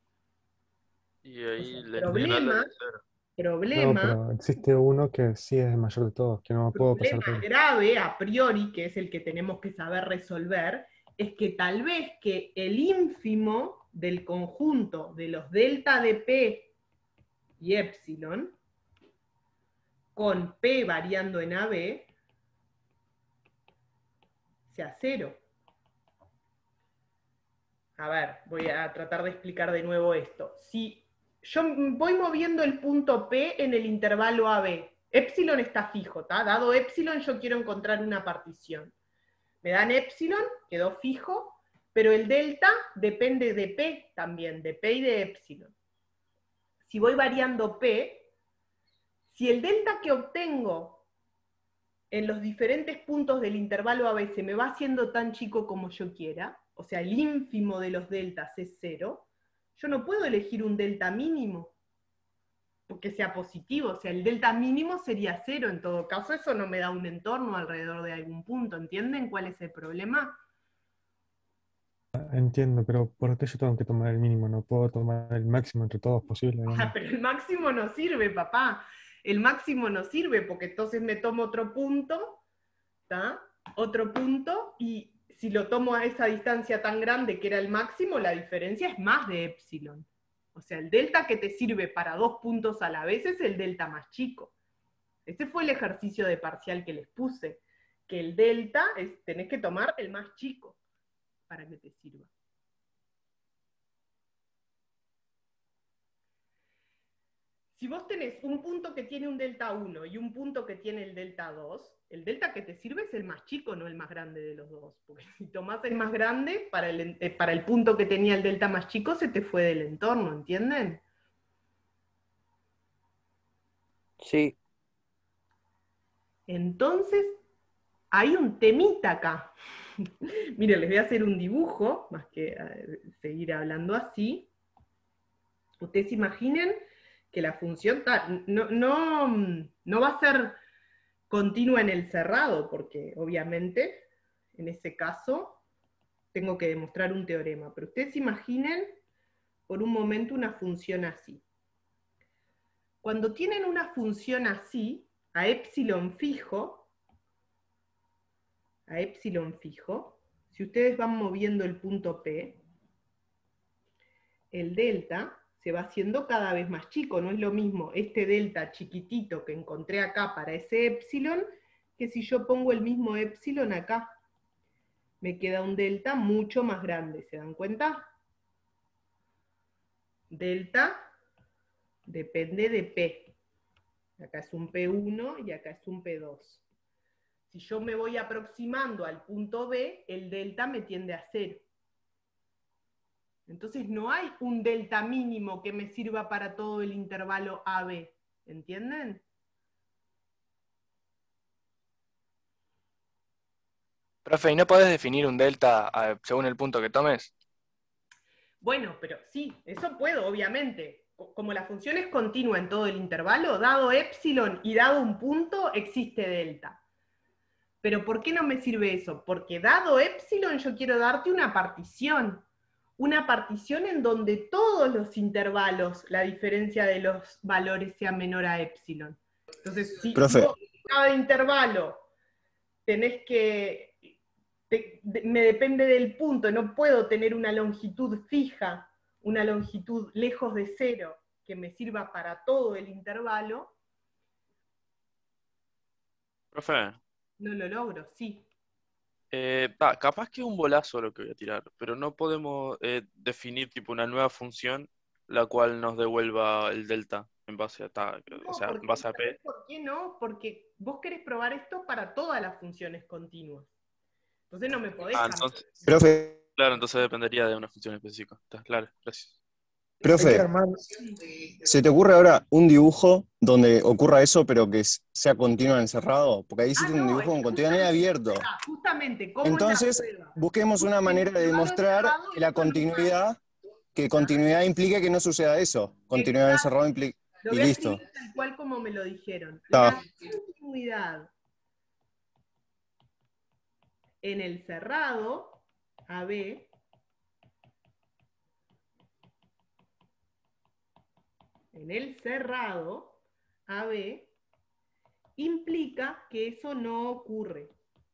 D: Y ahí el
A: Problema,
D: es cero.
B: No,
A: problema,
B: pero existe uno que sí es el mayor de todos, que no puedo pasar
A: problema
B: por él.
A: grave a priori, que es el que tenemos que saber resolver, es que tal vez que el ínfimo del conjunto de los delta de P y epsilon, con P variando en A B, sea cero. A ver, voy a tratar de explicar de nuevo esto. Si yo voy moviendo el punto P en el intervalo A B, epsilon está fijo, ¿tá? Dado epsilon yo quiero encontrar una partición. Me dan epsilon, quedó fijo, pero el delta depende de P también, de P y de epsilon. Si voy variando P, si el delta que obtengo en los diferentes puntos del intervalo A B se me va haciendo tan chico como yo quiera, o sea, el ínfimo de los deltas es cero, yo no puedo elegir un delta mínimo, porque sea positivo, o sea, el delta mínimo sería cero en todo caso, eso no me da un entorno alrededor de algún punto, ¿entienden cuál es el problema?
B: Entiendo, pero ¿por qué yo tengo que tomar el mínimo? No puedo tomar el máximo entre todos posible,
A: Ah,
B: digamos.
A: pero el máximo no sirve, papá, el máximo no sirve, porque entonces me tomo otro punto, ¿tá? Otro punto, y si lo tomo a esa distancia tan grande que era el máximo, la diferencia es más de epsilon. O sea, el delta que te sirve para dos puntos a la vez es el delta más chico. Ese fue el ejercicio de parcial que les puse, que el delta es, tenés que tomar el más chico para que te sirva. Si vos tenés un punto que tiene un delta uno y un punto que tiene el delta dos, el delta que te sirve es el más chico, no el más grande de los dos. Porque si tomás el más grande, para el, eh, para el punto que tenía el delta más chico, se te fue del entorno, ¿entienden?
C: Sí.
A: Entonces, hay un temita acá. Miren, les voy a hacer un dibujo, más que eh, seguir hablando así. Ustedes imaginen que la función ta, no, no, no va a ser continua en el cerrado, porque obviamente, en ese caso, tengo que demostrar un teorema. Pero ustedes imaginen por un momento una función así. Cuando tienen una función así, a epsilon fijo, a epsilon fijo, si ustedes van moviendo el punto P, el delta se va haciendo cada vez más chico, no es lo mismo este delta chiquitito que encontré acá para ese epsilon, que si yo pongo el mismo epsilon acá, me queda un delta mucho más grande, ¿se dan cuenta? Delta depende de P, acá es un P uno y acá es un P dos. Si yo me voy aproximando al punto B, el delta me tiende a cero. Entonces no hay un delta mínimo que me sirva para todo el intervalo A B, ¿entienden?
U: Profe, ¿y no podés definir un delta ah, según el punto que tomes?
A: Bueno, pero sí, eso puedo, obviamente. Como la función es continua en todo el intervalo, dado epsilon y dado un punto, existe delta. Pero ¿por qué no me sirve eso? Porque dado epsilon yo quiero darte una partición. una partición en donde todos los intervalos, la diferencia de los valores sea menor a epsilon. Entonces, si
G: Profe.
A: vos, cada intervalo tenés que, te- de- me depende del punto, no puedo tener una longitud fija, una longitud lejos de cero, que me sirva para todo el intervalo,
D: Profe,
A: no lo logro, sí.
D: eh, ta, capaz que es un bolazo lo que voy a tirar, pero no podemos eh, definir tipo una nueva función la cual nos devuelva el delta en base a ta, o
A: No,
D: sea, en
A: porque
D: base a
A: ¿sabés
D: P.
A: por qué no? Porque vos querés probar esto para todas las funciones continuas. Entonces no me podés
D: Ah,
A: cambiar.
D: entonces,
G: Profe,
D: claro, entonces dependería de una función específica. Está claro, gracias.
J: Hay que
G: profe,
J: armar.
G: ¿se te ocurre ahora un dibujo donde ocurra eso, pero que s- sea continuo en encerrado? Porque ahí hiciste
A: Ah,
G: un
A: no,
G: dibujo
A: es
G: con continuidad abierto.
A: ah, justamente, ¿cómo es la
G: Entonces,
A: prueba?
G: busquemos una
A: El
G: manera de
A: intervalo
G: demostrar
A: encerrado,
G: que la
A: esto no pasa.
G: continuidad, que continuidad implique que no suceda eso. Continuidad
A: Exacto.
G: encerrado implica.
A: Lo
G: Y
A: voy a
G: listo.
A: escribir tal cual como me lo dijeron.
G: Está.
A: La continuidad en el cerrado, A B, en el cerrado, A B, implica que eso no ocurre.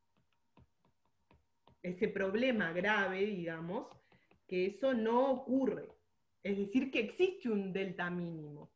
A: Ese problema grave, digamos, que eso no ocurre. Es decir, que existe un delta mínimo.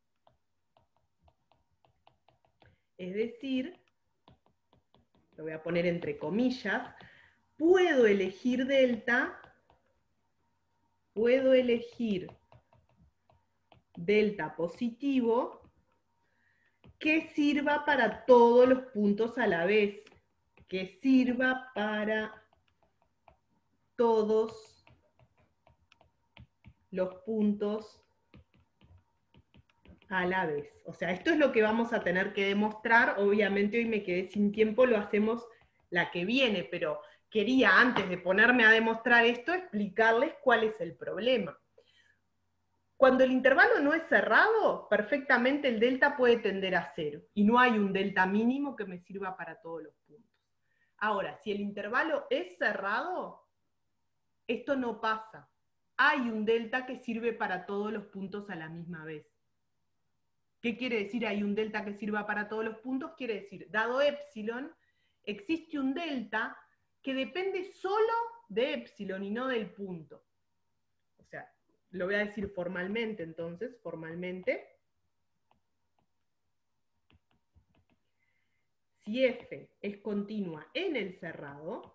A: Es decir, lo voy a poner entre comillas, puedo elegir delta, puedo elegir delta positivo que sirva para todos los puntos a la vez, que sirva para todos los puntos a la vez. O sea, esto es lo que vamos a tener que demostrar. Obviamente hoy me quedé sin tiempo, lo hacemos la que viene, pero quería antes de ponerme a demostrar esto, explicarles cuál es el problema. Cuando el intervalo no es cerrado, perfectamente el delta puede tender a cero, y no hay un delta mínimo que me sirva para todos los puntos. Ahora, si el intervalo es cerrado, esto no pasa. Hay un delta que sirve para todos los puntos a la misma vez. ¿Qué quiere decir hay un delta que sirva para todos los puntos? Quiere decir, dado epsilon, existe un delta que depende solo de epsilon y no del punto. O sea, lo voy a decir formalmente entonces, formalmente. Si F es continua en el cerrado,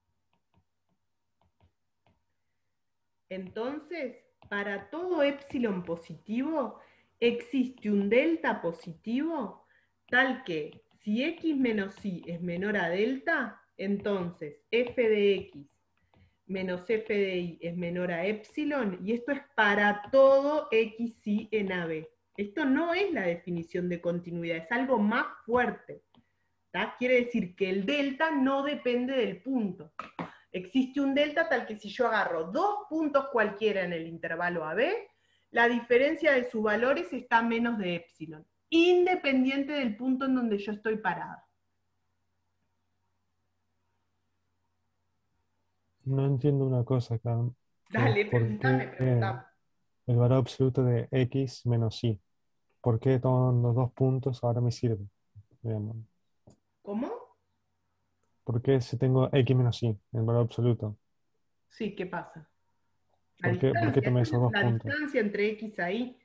A: entonces, para todo epsilon positivo, existe un delta positivo tal que si x menos y es menor a delta, entonces f de x menos f de y es menor a epsilon, y esto es para todo xy en A B. Esto no es la definición de continuidad, es algo más fuerte. ¿Tá? Quiere decir que el delta no depende del punto. Existe un delta tal que si yo agarro dos puntos cualquiera en el intervalo A B, la diferencia de sus valores está a menos de epsilon, independiente del punto en donde yo estoy parada.
B: No entiendo una cosa acá. que
A: Dale,
B: es por
A: preguntame,
B: qué
A: preguntame.
B: el valor absoluto de x menos y. ¿Por qué todos los dos puntos ahora me sirven? Digamos.
A: ¿Cómo?
B: ¿Por qué si tengo x menos y, el valor absoluto?
A: Sí, ¿qué pasa? La
B: ¿Por qué, por qué
A: distancia,
B: tomé
A: esta
B: esos
A: es
B: dos
A: la
B: puntos?
A: distancia entre x a y.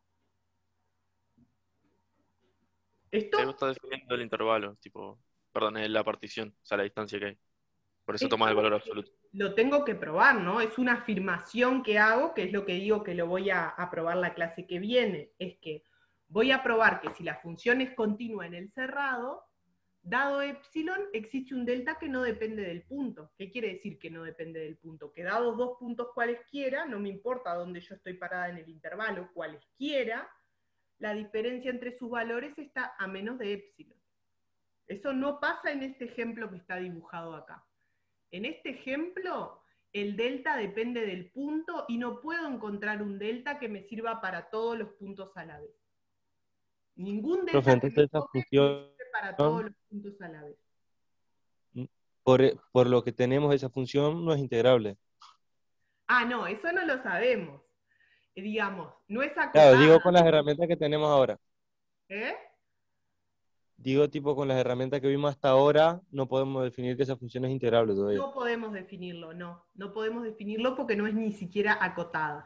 A: Esto,
D: Ahí vos estás definiendo el intervalo, tipo, perdón, eh, la partición, o sea, la distancia que hay. Por eso
A: esto
D: tomas el valor absoluto.
A: lo tengo que probar, ¿no? Es una afirmación que hago, que es lo que digo que lo voy a, a probar la clase que viene. Es que voy a probar que si la función es continua en el cerrado, dado epsilon, existe un delta que no depende del punto. ¿Qué quiere decir que no depende del punto? Que dados dos puntos cualesquiera, no me importa dónde yo estoy parada en el intervalo, cualesquiera, la diferencia entre sus valores está a menos de epsilon. Eso no pasa en este ejemplo que está dibujado acá. En este ejemplo, el delta depende del punto y no puedo encontrar un delta que me sirva para todos los puntos a la vez. Ningún delta
F: Profe,
A: que
F: entonces
A: me
F: esa
A: toque me
F: función,
A: sirve para todos los puntos a la vez.
F: por, por lo que tenemos esa función, no es integrable.
A: Ah, no, eso no lo sabemos. Eh, digamos, no es
F: Claro,
A: acotada.
F: digo con las herramientas que tenemos ahora.
A: ¿Eh?
F: Digo, tipo, con las herramientas que vimos hasta ahora, no podemos definir que esa función es integrable todavía.
A: No podemos definirlo, no. No podemos definirlo porque no es ni siquiera acotada.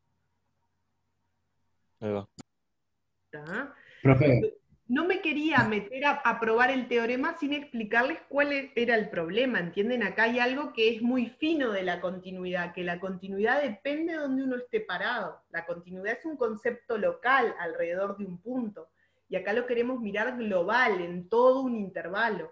F: Ahí va.
A: ¿Está?
I: Profe,
A: No me quería meter a, a probar el teorema sin explicarles cuál e- era el problema, ¿entienden? Acá hay algo que es muy fino de la continuidad, que la continuidad depende de donde uno esté parado. La continuidad es un concepto local alrededor de un punto, y acá lo queremos mirar global, en todo un intervalo.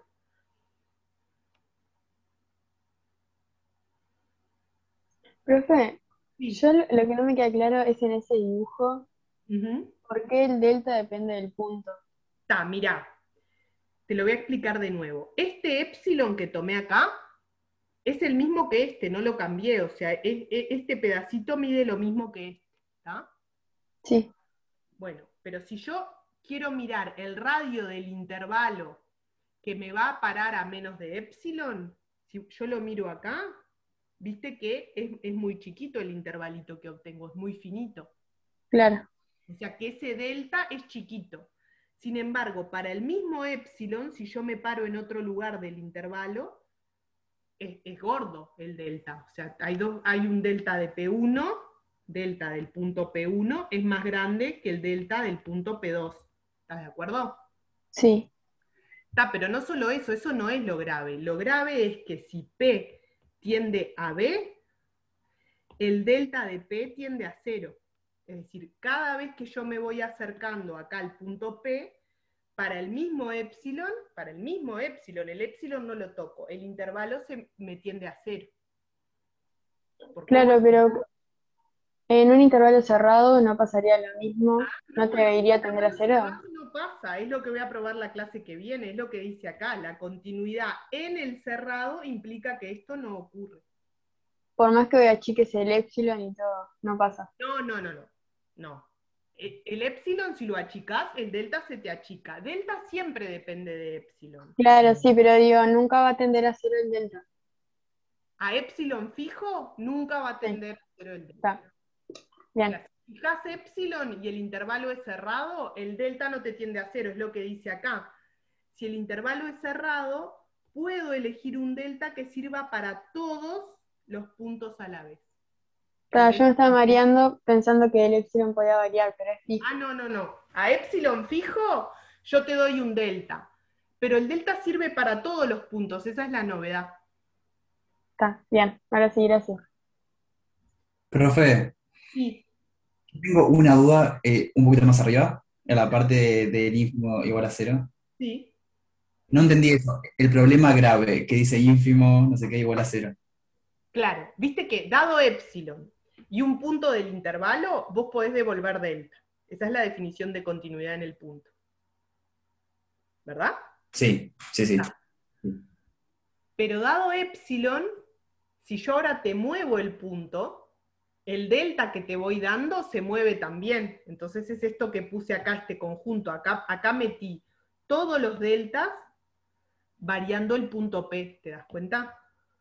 H: Profe,
A: Sí.
H: yo lo lo que no me queda claro es en ese dibujo,
A: Ujú.
H: ¿por qué el delta depende del punto?
A: Está, mirá, te lo voy a explicar de nuevo. Este epsilon que tomé acá es el mismo que este, no lo cambié, o sea, es- es- este pedacito mide lo mismo que este, ¿está?
H: Sí,
A: Bueno, pero si yo quiero mirar el radio del intervalo que me va a parar a menos de epsilon, si yo lo miro acá, viste que es, es muy chiquito el intervalito que obtengo, es muy finito.
H: claro.
A: O sea que ese delta es chiquito. Sin embargo, para el mismo epsilon, si yo me paro en otro lugar del intervalo, es, es gordo el delta. O sea, hay, dos, hay un delta de P uno, delta del punto P uno, es más grande que el delta del punto P dos. ¿Estás de acuerdo?
H: Sí,
A: Está, pero no solo eso, eso no es lo grave. Lo grave es que si P tiende a B, el delta de P tiende a cero. Es decir, cada vez que yo me voy acercando acá al punto P, para el mismo epsilon, para el mismo epsilon, el epsilon no lo toco, el intervalo se me tiende a cero. Porque
H: claro,
A: vos-
H: pero en un intervalo cerrado no pasaría lo mismo, ¿no te iría a tender a cero?
A: no pasa, es lo que voy a probar la clase que viene, es lo que dice acá, la continuidad en el cerrado implica que esto no ocurre.
H: Por más que voy achiques el epsilon y todo, no pasa.
A: No, no, no, no, no. E- El epsilon, si lo achicás, el delta se te achica. Delta siempre depende de epsilon.
H: Claro, sí, pero digo, nunca va a tender a cero el delta.
A: A epsilon fijo, nunca va a tender a cero el delta.
H: Está. Bien.
A: Ahora, si fijas epsilon y el intervalo es cerrado, el delta no te tiende a cero, es lo que dice acá. Si el intervalo es cerrado, puedo elegir un delta que sirva para todos los puntos a la vez.
H: Claro, yo me estaba mareando pensando que el epsilon podía variar, pero es fijo.
A: Ah, no, no, no. A epsilon fijo, yo te doy un delta. Pero el delta sirve para todos los puntos, esa es la novedad.
H: Está, bien, ahora sí, gracias.
I: profe,
A: Sí.
I: tengo una duda eh, un poquito más arriba, en la parte de- del ínfimo igual a cero.
A: Sí.
I: No entendí eso. El problema grave que dice ínfimo, no sé qué, igual a cero.
A: Claro, viste que dado epsilon y un punto del intervalo, vos podés devolver delta. Esa es la definición de continuidad en el punto. ¿Verdad?
I: Sí, sí, sí.
A: Pero dado epsilon, si yo ahora te muevo el punto, el delta que te voy dando se mueve también. Entonces es esto que puse acá, este conjunto. Acá, acá metí todos los deltas variando el punto P. ¿Te das cuenta?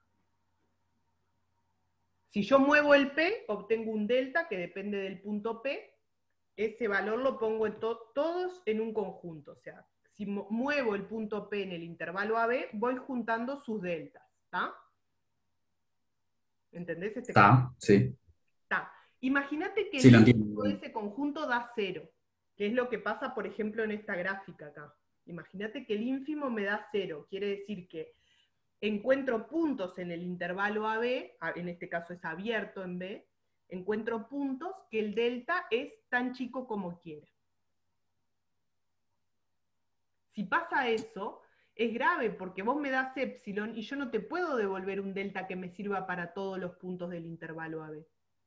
A: Si yo muevo el P, obtengo un delta que depende del punto P. Ese valor lo pongo en to- todos en un conjunto. O sea, si mu- muevo el punto P en el intervalo A B, voy juntando sus deltas. ¿Está? ¿Entendés este
I: Está,
A: conjunto?
I: sí.
A: Está. Imagínate que
I: Sí,
A: el
I: lo
A: ínfimo
I: entiendo.
A: de ese conjunto da cero, que es lo que pasa, por ejemplo, en esta gráfica acá. Imagínate que el ínfimo me da cero, quiere decir que encuentro puntos en el intervalo A B, a- en este caso es abierto en B, encuentro puntos que el delta es tan chico como quiera. Si pasa eso, es grave porque vos me das epsilon y yo no te puedo devolver un delta que me sirva para todos los puntos del intervalo A B.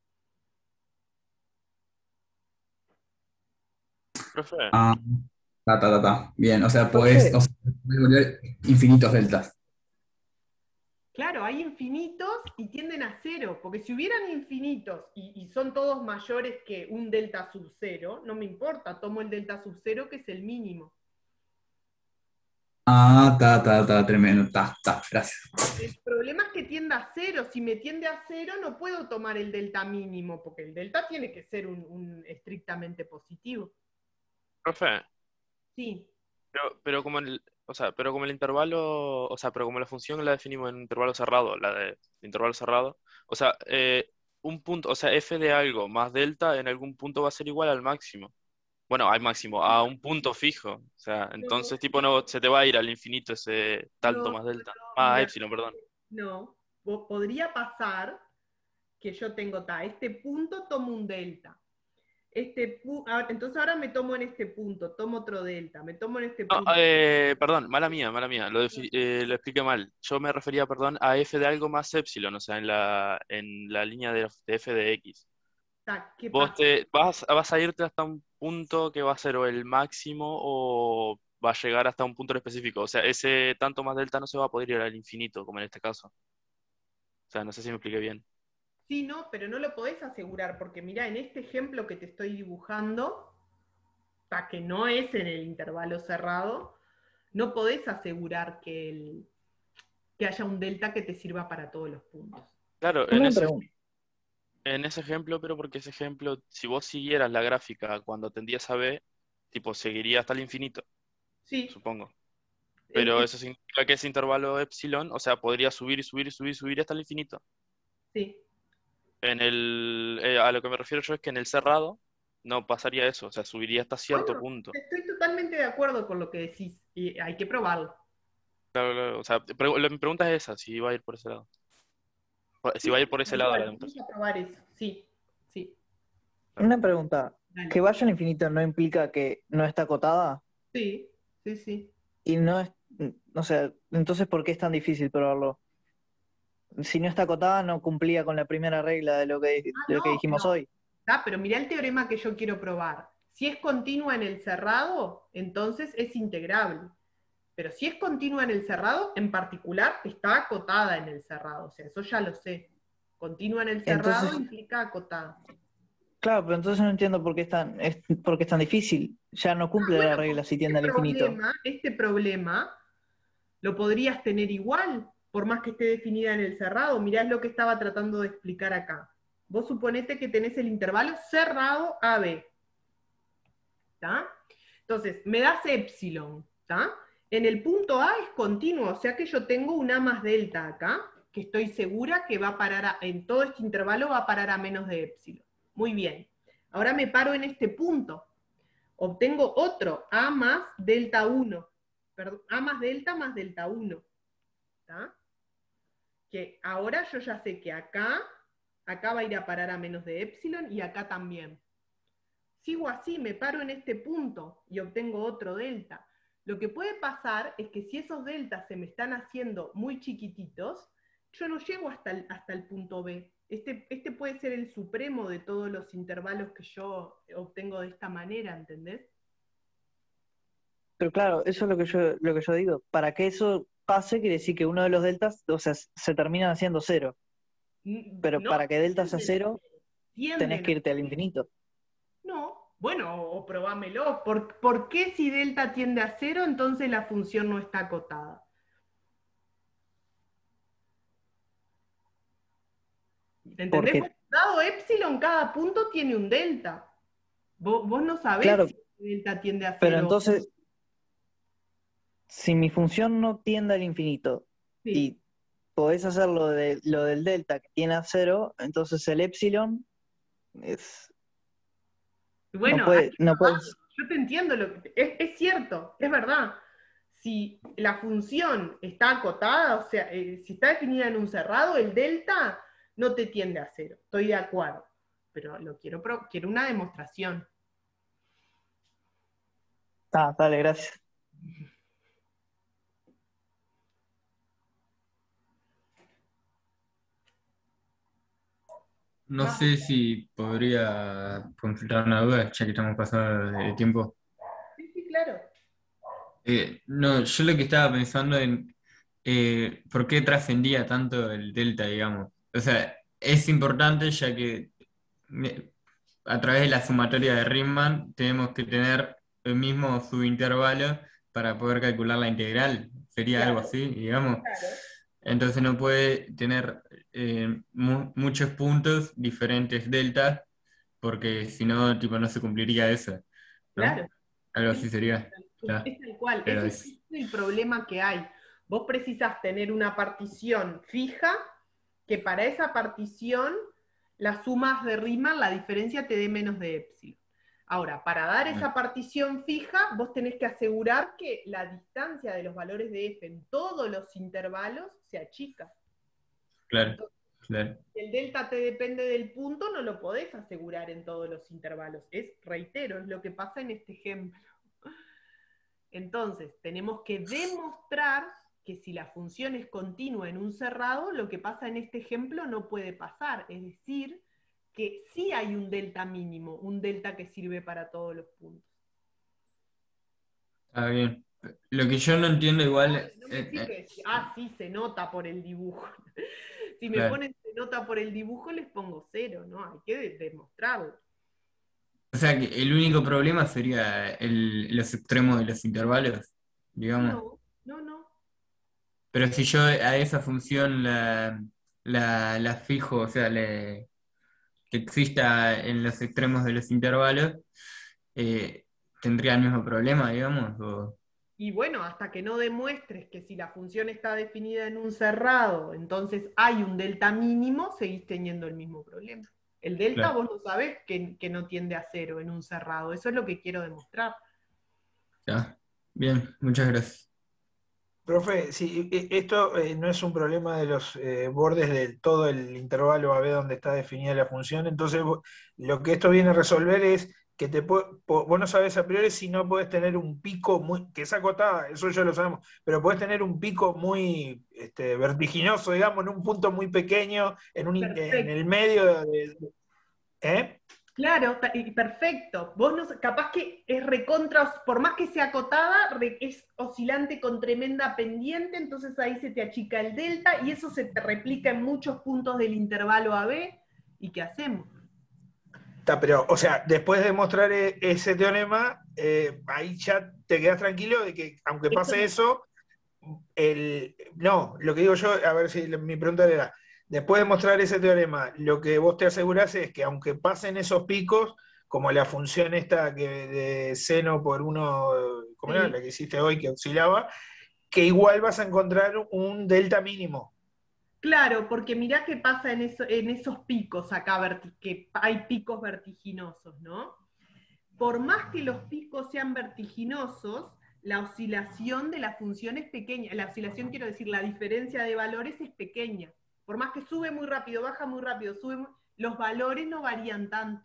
D: Profe,
I: Ah, ta, ta, ta, ta. Bien, o sea,
F: Profe.
I: puedes, o sea, puedes volver infinitos deltas.
A: Claro, hay infinitos y tienden a cero, porque si hubieran infinitos y, y son todos mayores que un delta sub cero, no me importa, tomo el delta sub cero que es el mínimo.
I: Ah, ta, ta, ta, tremendo. Ta, ta, gracias.
A: El problema es que tienda a cero. Si me tiende a cero, no puedo tomar el delta mínimo, porque el delta tiene que ser un, un estrictamente positivo.
D: Profe,
A: Sí.
D: pero, pero como el, o sea, pero como el intervalo, o sea, pero como la función la definimos en intervalo cerrado, la de intervalo cerrado, o sea, eh, un punto, o sea, f de algo más delta en algún punto va a ser igual al máximo. Bueno, al máximo, a un punto fijo. O sea, entonces, tipo, no, se te va a ir al infinito ese tanto
A: No,
D: más delta.
A: no,
D: Más
A: mira,
D: epsilon, perdón.
A: no. Po- Podría pasar que yo tengo, ta, este punto tomo un delta. Este pu- ah, entonces ahora me tomo en este punto, tomo otro delta, me tomo en este
D: No,
A: punto.
D: eh, perdón, mala mía, mala mía. Lo, defi- eh, lo expliqué mal. Yo me refería, perdón, a f de algo más epsilon, o sea, en la, en la línea de, de f de x.
A: Ta, ¿qué
D: Vos
A: pasa?
D: te vas, vas a irte hasta un punto que va a ser o el máximo o va a llegar hasta un punto en específico. O sea, ese tanto más delta no se va a poder ir al infinito, como en este caso. O sea, no sé si me expliqué bien.
A: Sí, no, pero no lo podés asegurar, porque mira, en este ejemplo que te estoy dibujando, ta, que no es en el intervalo cerrado, no podés asegurar que, el- que haya un delta que te sirva para todos los puntos.
D: Claro, en
Q: Una
D: ese,
Q: pregunta.
D: en ese ejemplo, pero porque ese ejemplo, si vos siguieras la gráfica cuando tendías a B, tipo, seguiría hasta el infinito,
A: Sí.
D: supongo.
A: En-
D: Pero
A: en-
D: eso significa que ese intervalo epsilon, o sea, podría subir y subir y subir y subir hasta el infinito.
A: sí.
D: En el, eh, a lo que me refiero yo es que en el cerrado no pasaría eso, o sea, subiría hasta cierto
A: Bueno,
D: punto.
A: estoy totalmente de acuerdo con lo que decís, y hay que probarlo.
D: Claro, claro, o sea, pre- la- mi pregunta es esa, si va a ir por ese lado. Si
A: Sí,
D: va a
A: sí,
D: ir por ese
A: tal
D: lado la
A: cual, vamos
D: demostración.
A: a probar eso, sí, sí.
Q: Una pregunta.
A: Dale.
Q: ¿Que vaya al infinito no implica que no está acotada?
A: Sí, sí, sí.
Q: Y no es, o sea, entonces ¿por qué es tan difícil probarlo? Si no está acotada, no cumplía con la primera regla de lo que,
A: Ah,
Q: de lo que
A: no,
Q: dijimos
A: pero,
Q: hoy.
A: ah, pero mirá el teorema que yo quiero probar. Si es continua en el cerrado, entonces es integrable. Pero si es continua en el cerrado, en particular, está acotada en el cerrado. O sea, eso ya lo sé. Continua en el cerrado
Q: Entonces,
A: implica acotada.
Q: claro, pero entonces no entiendo por qué es tan, es, por qué es tan difícil. Ya no cumple la regla si tiende
A: Este
Q: al infinito.
A: problema, este problema lo podrías tener igual, por más que esté definida en el cerrado. Mirá, es lo que estaba tratando de explicar acá. Vos suponete que tenés el intervalo cerrado A B. ¿Tá? Entonces, me das epsilon. ¿Tá? En el punto A es continuo, o sea que yo tengo un A más delta acá, que estoy segura que va a parar, a, en todo este intervalo va a parar a menos de epsilon. Muy bien. Ahora me paro en este punto. Obtengo otro A más delta uno. Perdón, A más delta más delta uno. ¿Tá? Que ahora yo ya sé que acá, acá va a ir a parar a menos de epsilon y acá también. Sigo así, me paro en este punto y obtengo otro delta. Lo que puede pasar es que si esos deltas se me están haciendo muy chiquititos, yo no llego hasta el, hasta el punto B. Este, este puede ser el supremo de todos los intervalos que yo obtengo de esta manera, ¿entendés?
Q: Pero claro, eso es lo que yo, lo que yo digo. Para que eso pase, quiere decir que uno de los deltas, o sea, se terminan haciendo cero. Pero
A: No,
Q: para que delta sea
A: tienden a
Q: cero,
A: cero. Tienden
Q: tenés que
A: a
Q: irte al infinito.
A: No, bueno, o probámelo. ¿Por, ¿Por qué si delta tiende a cero, entonces la función no está acotada? ¿Entendés?
Q: Porque,
A: Porque dado epsilon, cada punto tiene un delta. Vos, vos no sabés
Q: claro,
A: si delta tiende a
Q: pero
A: cero.
Q: entonces, si mi función no tiende al infinito
A: Sí.
Q: y podés hacer lo, de, lo del delta que tiene a cero, entonces el epsilon es,
A: Bueno,
Q: no puede,
A: ahí
Q: no
A: va.
Q: puedes,
A: Yo te entiendo, lo que, es, es cierto, es verdad. Si la función está acotada, o sea, eh, si está definida en un cerrado, el delta no te tiende a cero. Estoy de acuerdo. Pero lo quiero, pro- quiero una demostración.
Q: ah, dale, gracias.
K: No sé si podría consultar una duda, ya que estamos pasando de tiempo.
A: Sí, sí, claro.
K: Eh, no, yo lo que estaba pensando en eh, por qué trascendía tanto el delta, digamos. O sea, es importante ya que eh, a través de la sumatoria de Riemann tenemos que tener el mismo subintervalo para poder calcular la integral. Sería algo
A: Claro,
K: así, digamos.
A: claro.
K: Entonces no puede tener eh, mu- muchos puntos diferentes delta, porque si no, tipo, no se cumpliría eso, ¿no?
A: Claro.
K: Algo
A: Es,
K: así sería. Ya.
A: es tal cual.
K: Pero
A: Ese
K: es,
A: es el problema que hay. Vos precisás tener una partición fija, que para esa partición las sumas de Riemann, la diferencia te dé menos de epsilon. Ahora, para dar esa partición fija, vos tenés que asegurar que la distancia de los valores de f en todos los intervalos se achica.
K: claro, claro.
A: Si el delta te depende del punto, no lo podés asegurar en todos los intervalos. Es, reitero, es lo que pasa en este ejemplo. Entonces, tenemos que demostrar que si la función es continua en un cerrado, lo que pasa en este ejemplo no puede pasar. Es decir, que sí hay un delta mínimo, un delta que sirve para todos los puntos.
K: Está bien. Lo que yo no entiendo igual,
A: No me
K: eh,
A: sirve
K: eh,
A: decir, ah, sí, se nota por el dibujo. Si me
K: claro.
A: ponen se nota por el dibujo, les pongo cero, ¿no? Hay que de- demostrarlo.
K: O sea que el único problema sería el- los extremos de los intervalos, digamos.
A: No, no, no.
K: Pero si yo a esa función la, la, la fijo, o sea, le- que exista en los extremos de los intervalos, eh, ¿tendría el mismo problema, digamos? O-
A: Y bueno, hasta que no demuestres que si la función está definida en un cerrado, entonces hay un delta mínimo, seguís teniendo el mismo problema. El delta
K: Claro.
A: vos no sabés que, que no tiende a cero en un cerrado. Eso es lo que quiero demostrar.
K: Ya. Bien, muchas gracias.
J: Profe, si e- esto eh, no es un problema de los eh, bordes de todo el intervalo A B donde está definida la función, entonces vo- lo que esto viene a resolver es que te pu- po- vos no sabés a priori si no podés tener un pico muy, que es acotada, eso ya lo sabemos, pero podés tener un pico muy este, vertiginoso, digamos, en un punto muy pequeño, en, un, in- en el medio de... de- ¿eh?
A: Claro, pe- y perfecto. Vos no, capaz que es recontra, por más que sea acotada, re- es oscilante con tremenda pendiente, entonces ahí se te achica el delta y eso se te replica en muchos puntos del intervalo A B. ¿Y qué hacemos?
J: Está, pero, o sea, después de demostrar e- ese teorema, eh, ahí ya te quedas tranquilo de que aunque pase eso, el, no, lo que digo yo, a ver si mi pregunta era, después de mostrar ese teorema, lo que vos te asegurás es que aunque pasen esos picos, como la función esta que de seno por uno, ¿cómo era?
A: Sí.
J: La que hiciste hoy que oscilaba, que igual vas a encontrar un delta mínimo.
A: Claro, porque mirá qué pasa en, eso, en esos picos acá, verti- que hay picos vertiginosos, ¿no? Por más que los picos sean vertiginosos, la oscilación de la función es pequeña. La oscilación, quiero decir, la diferencia de valores es pequeña. Por más que sube muy rápido, baja muy rápido, sube muy... los valores no varían tanto.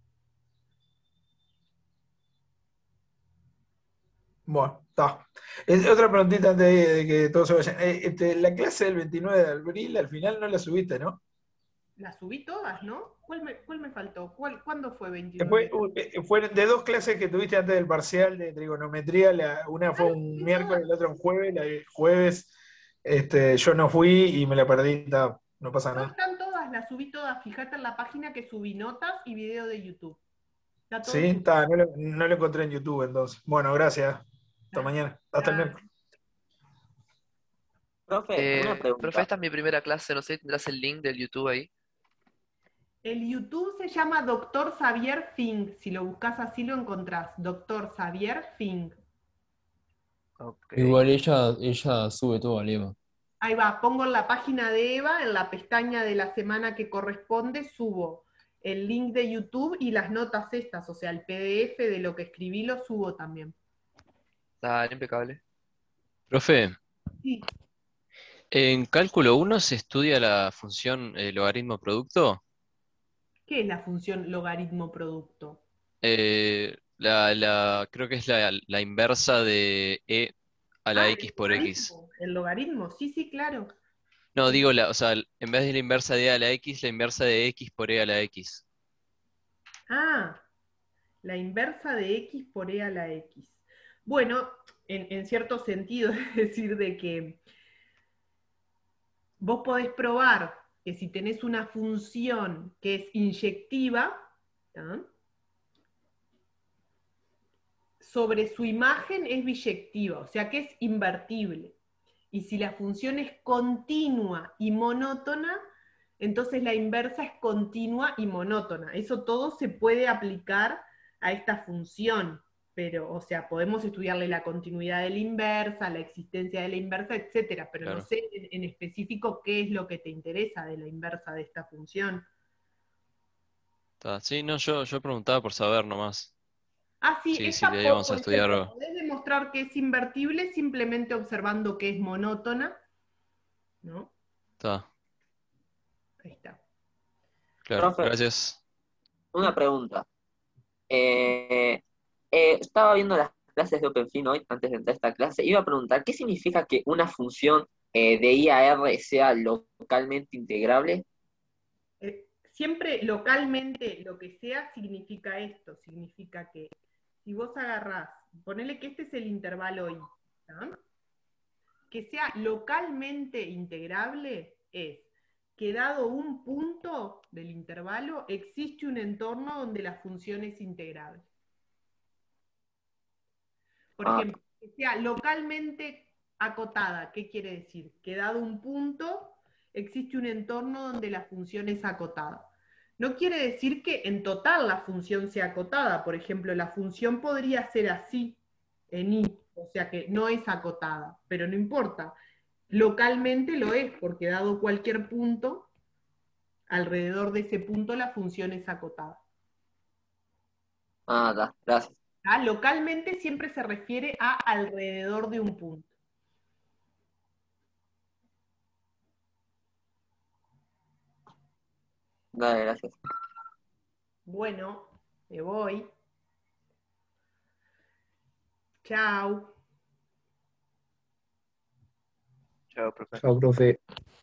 J: Bueno, está. Es- Otra preguntita antes de, de que todos se vayan. Eh, este, la clase del veintinueve de abril, al final no la subiste, ¿no?
A: Las subí todas, ¿no? ¿Cuál me, cuál me faltó? ¿Cuál, ¿Cuándo fue
J: Eh,
A: veintinueve?
J: Fue, uh, eh, fue de dos clases que tuviste antes del parcial de trigonometría, la- una fue un miércoles, la otra un jueves, la del jueves este, yo no fui y me la perdí, está, no pasa
A: No,
J: nada.
A: están todas, las subí todas. Fíjate en la página que subí notas y video de YouTube. Está todo
J: Sí,
A: subido.
J: está, no lo, no lo encontré en YouTube entonces. Bueno, gracias. Hasta mañana. Hasta el miércoles.
E: Eh,
Q: una pregunta.
E: profe, esta es mi primera clase, no sé, ¿tendrás el link del YouTube ahí?
A: El YouTube se llama Doctor Xavier Fink. Si lo buscas así lo encontrás. Doctor Xavier Fink.
R: Igual ella, ella sube todo al Eva.
A: Ahí va, pongo en la página de Eva, en la pestaña de la semana que corresponde, subo el link de YouTube y las notas estas, o sea, el P D F de lo que escribí lo subo también.
E: Dale, impecable.
O: Profe,
A: Sí.
O: en cálculo uno se estudia la función eh, logaritmo producto.
A: ¿Qué es la función logaritmo producto?
O: Eh, la, la, creo que es la, la inversa de e a la
A: Ah,
O: x
A: el
O: por x.
A: logaritmo. El logaritmo, sí, sí, claro.
O: No, digo, la, o sea, en vez de la inversa de e a la x, la inversa de x por e a la x.
A: Ah, la inversa de x por e a la x. Bueno, en, en cierto sentido, es decir, de que vos podés probar que si tenés una función que es inyectiva, ¿tá? Sobre su imagen es biyectiva, o sea que es invertible. Y si la función es continua y monótona, entonces la inversa es continua y monótona. Eso todo se puede aplicar a esta función, pero, o sea, podemos estudiarle la continuidad de la inversa, la existencia de la inversa, etcétera, pero no
O: Claro.
A: sé en, en específico qué es lo que te interesa de la inversa de esta función.
O: Está. Sí, no, yo, yo preguntaba por saber nomás.
A: Ah, sí,
O: Sí, si
A: esta,
O: le
A: por,
O: íbamos a
A: por
O: estudiar.
A: ejemplo, podés demostrar que es invertible simplemente observando que es monótona, ¿no?
O: Está,
A: Ahí está.
O: claro.
L: Profe,
O: Gracias.
L: una pregunta. Eh, eh, estaba viendo las clases de OpenFin hoy, antes de entrar a esta clase. Iba a preguntar, ¿qué significa que una función eh, de I A R sea localmente integrable?
A: Eh, siempre localmente lo que sea significa esto, significa que si vos agarrás, ponele que este es el intervalo I, ¿tá? Que sea localmente integrable es que dado un punto del intervalo existe un entorno donde la función es integrable. Por
L: Ah,
A: ejemplo, que sea localmente acotada, ¿qué quiere decir? Que dado un punto existe un entorno donde la función es acotada. No quiere decir que en total la función sea acotada. Por ejemplo, la función podría ser así en I, o sea que no es acotada, pero no importa. Localmente lo es, porque dado cualquier punto, alrededor de ese punto la función es acotada.
L: ah, da, gracias.
A: ¿Ah? Localmente siempre se refiere a alrededor de un punto.
L: Dale, gracias.
A: Bueno, me voy. Chao.
E: Chao, profe.
P: Chao, profe.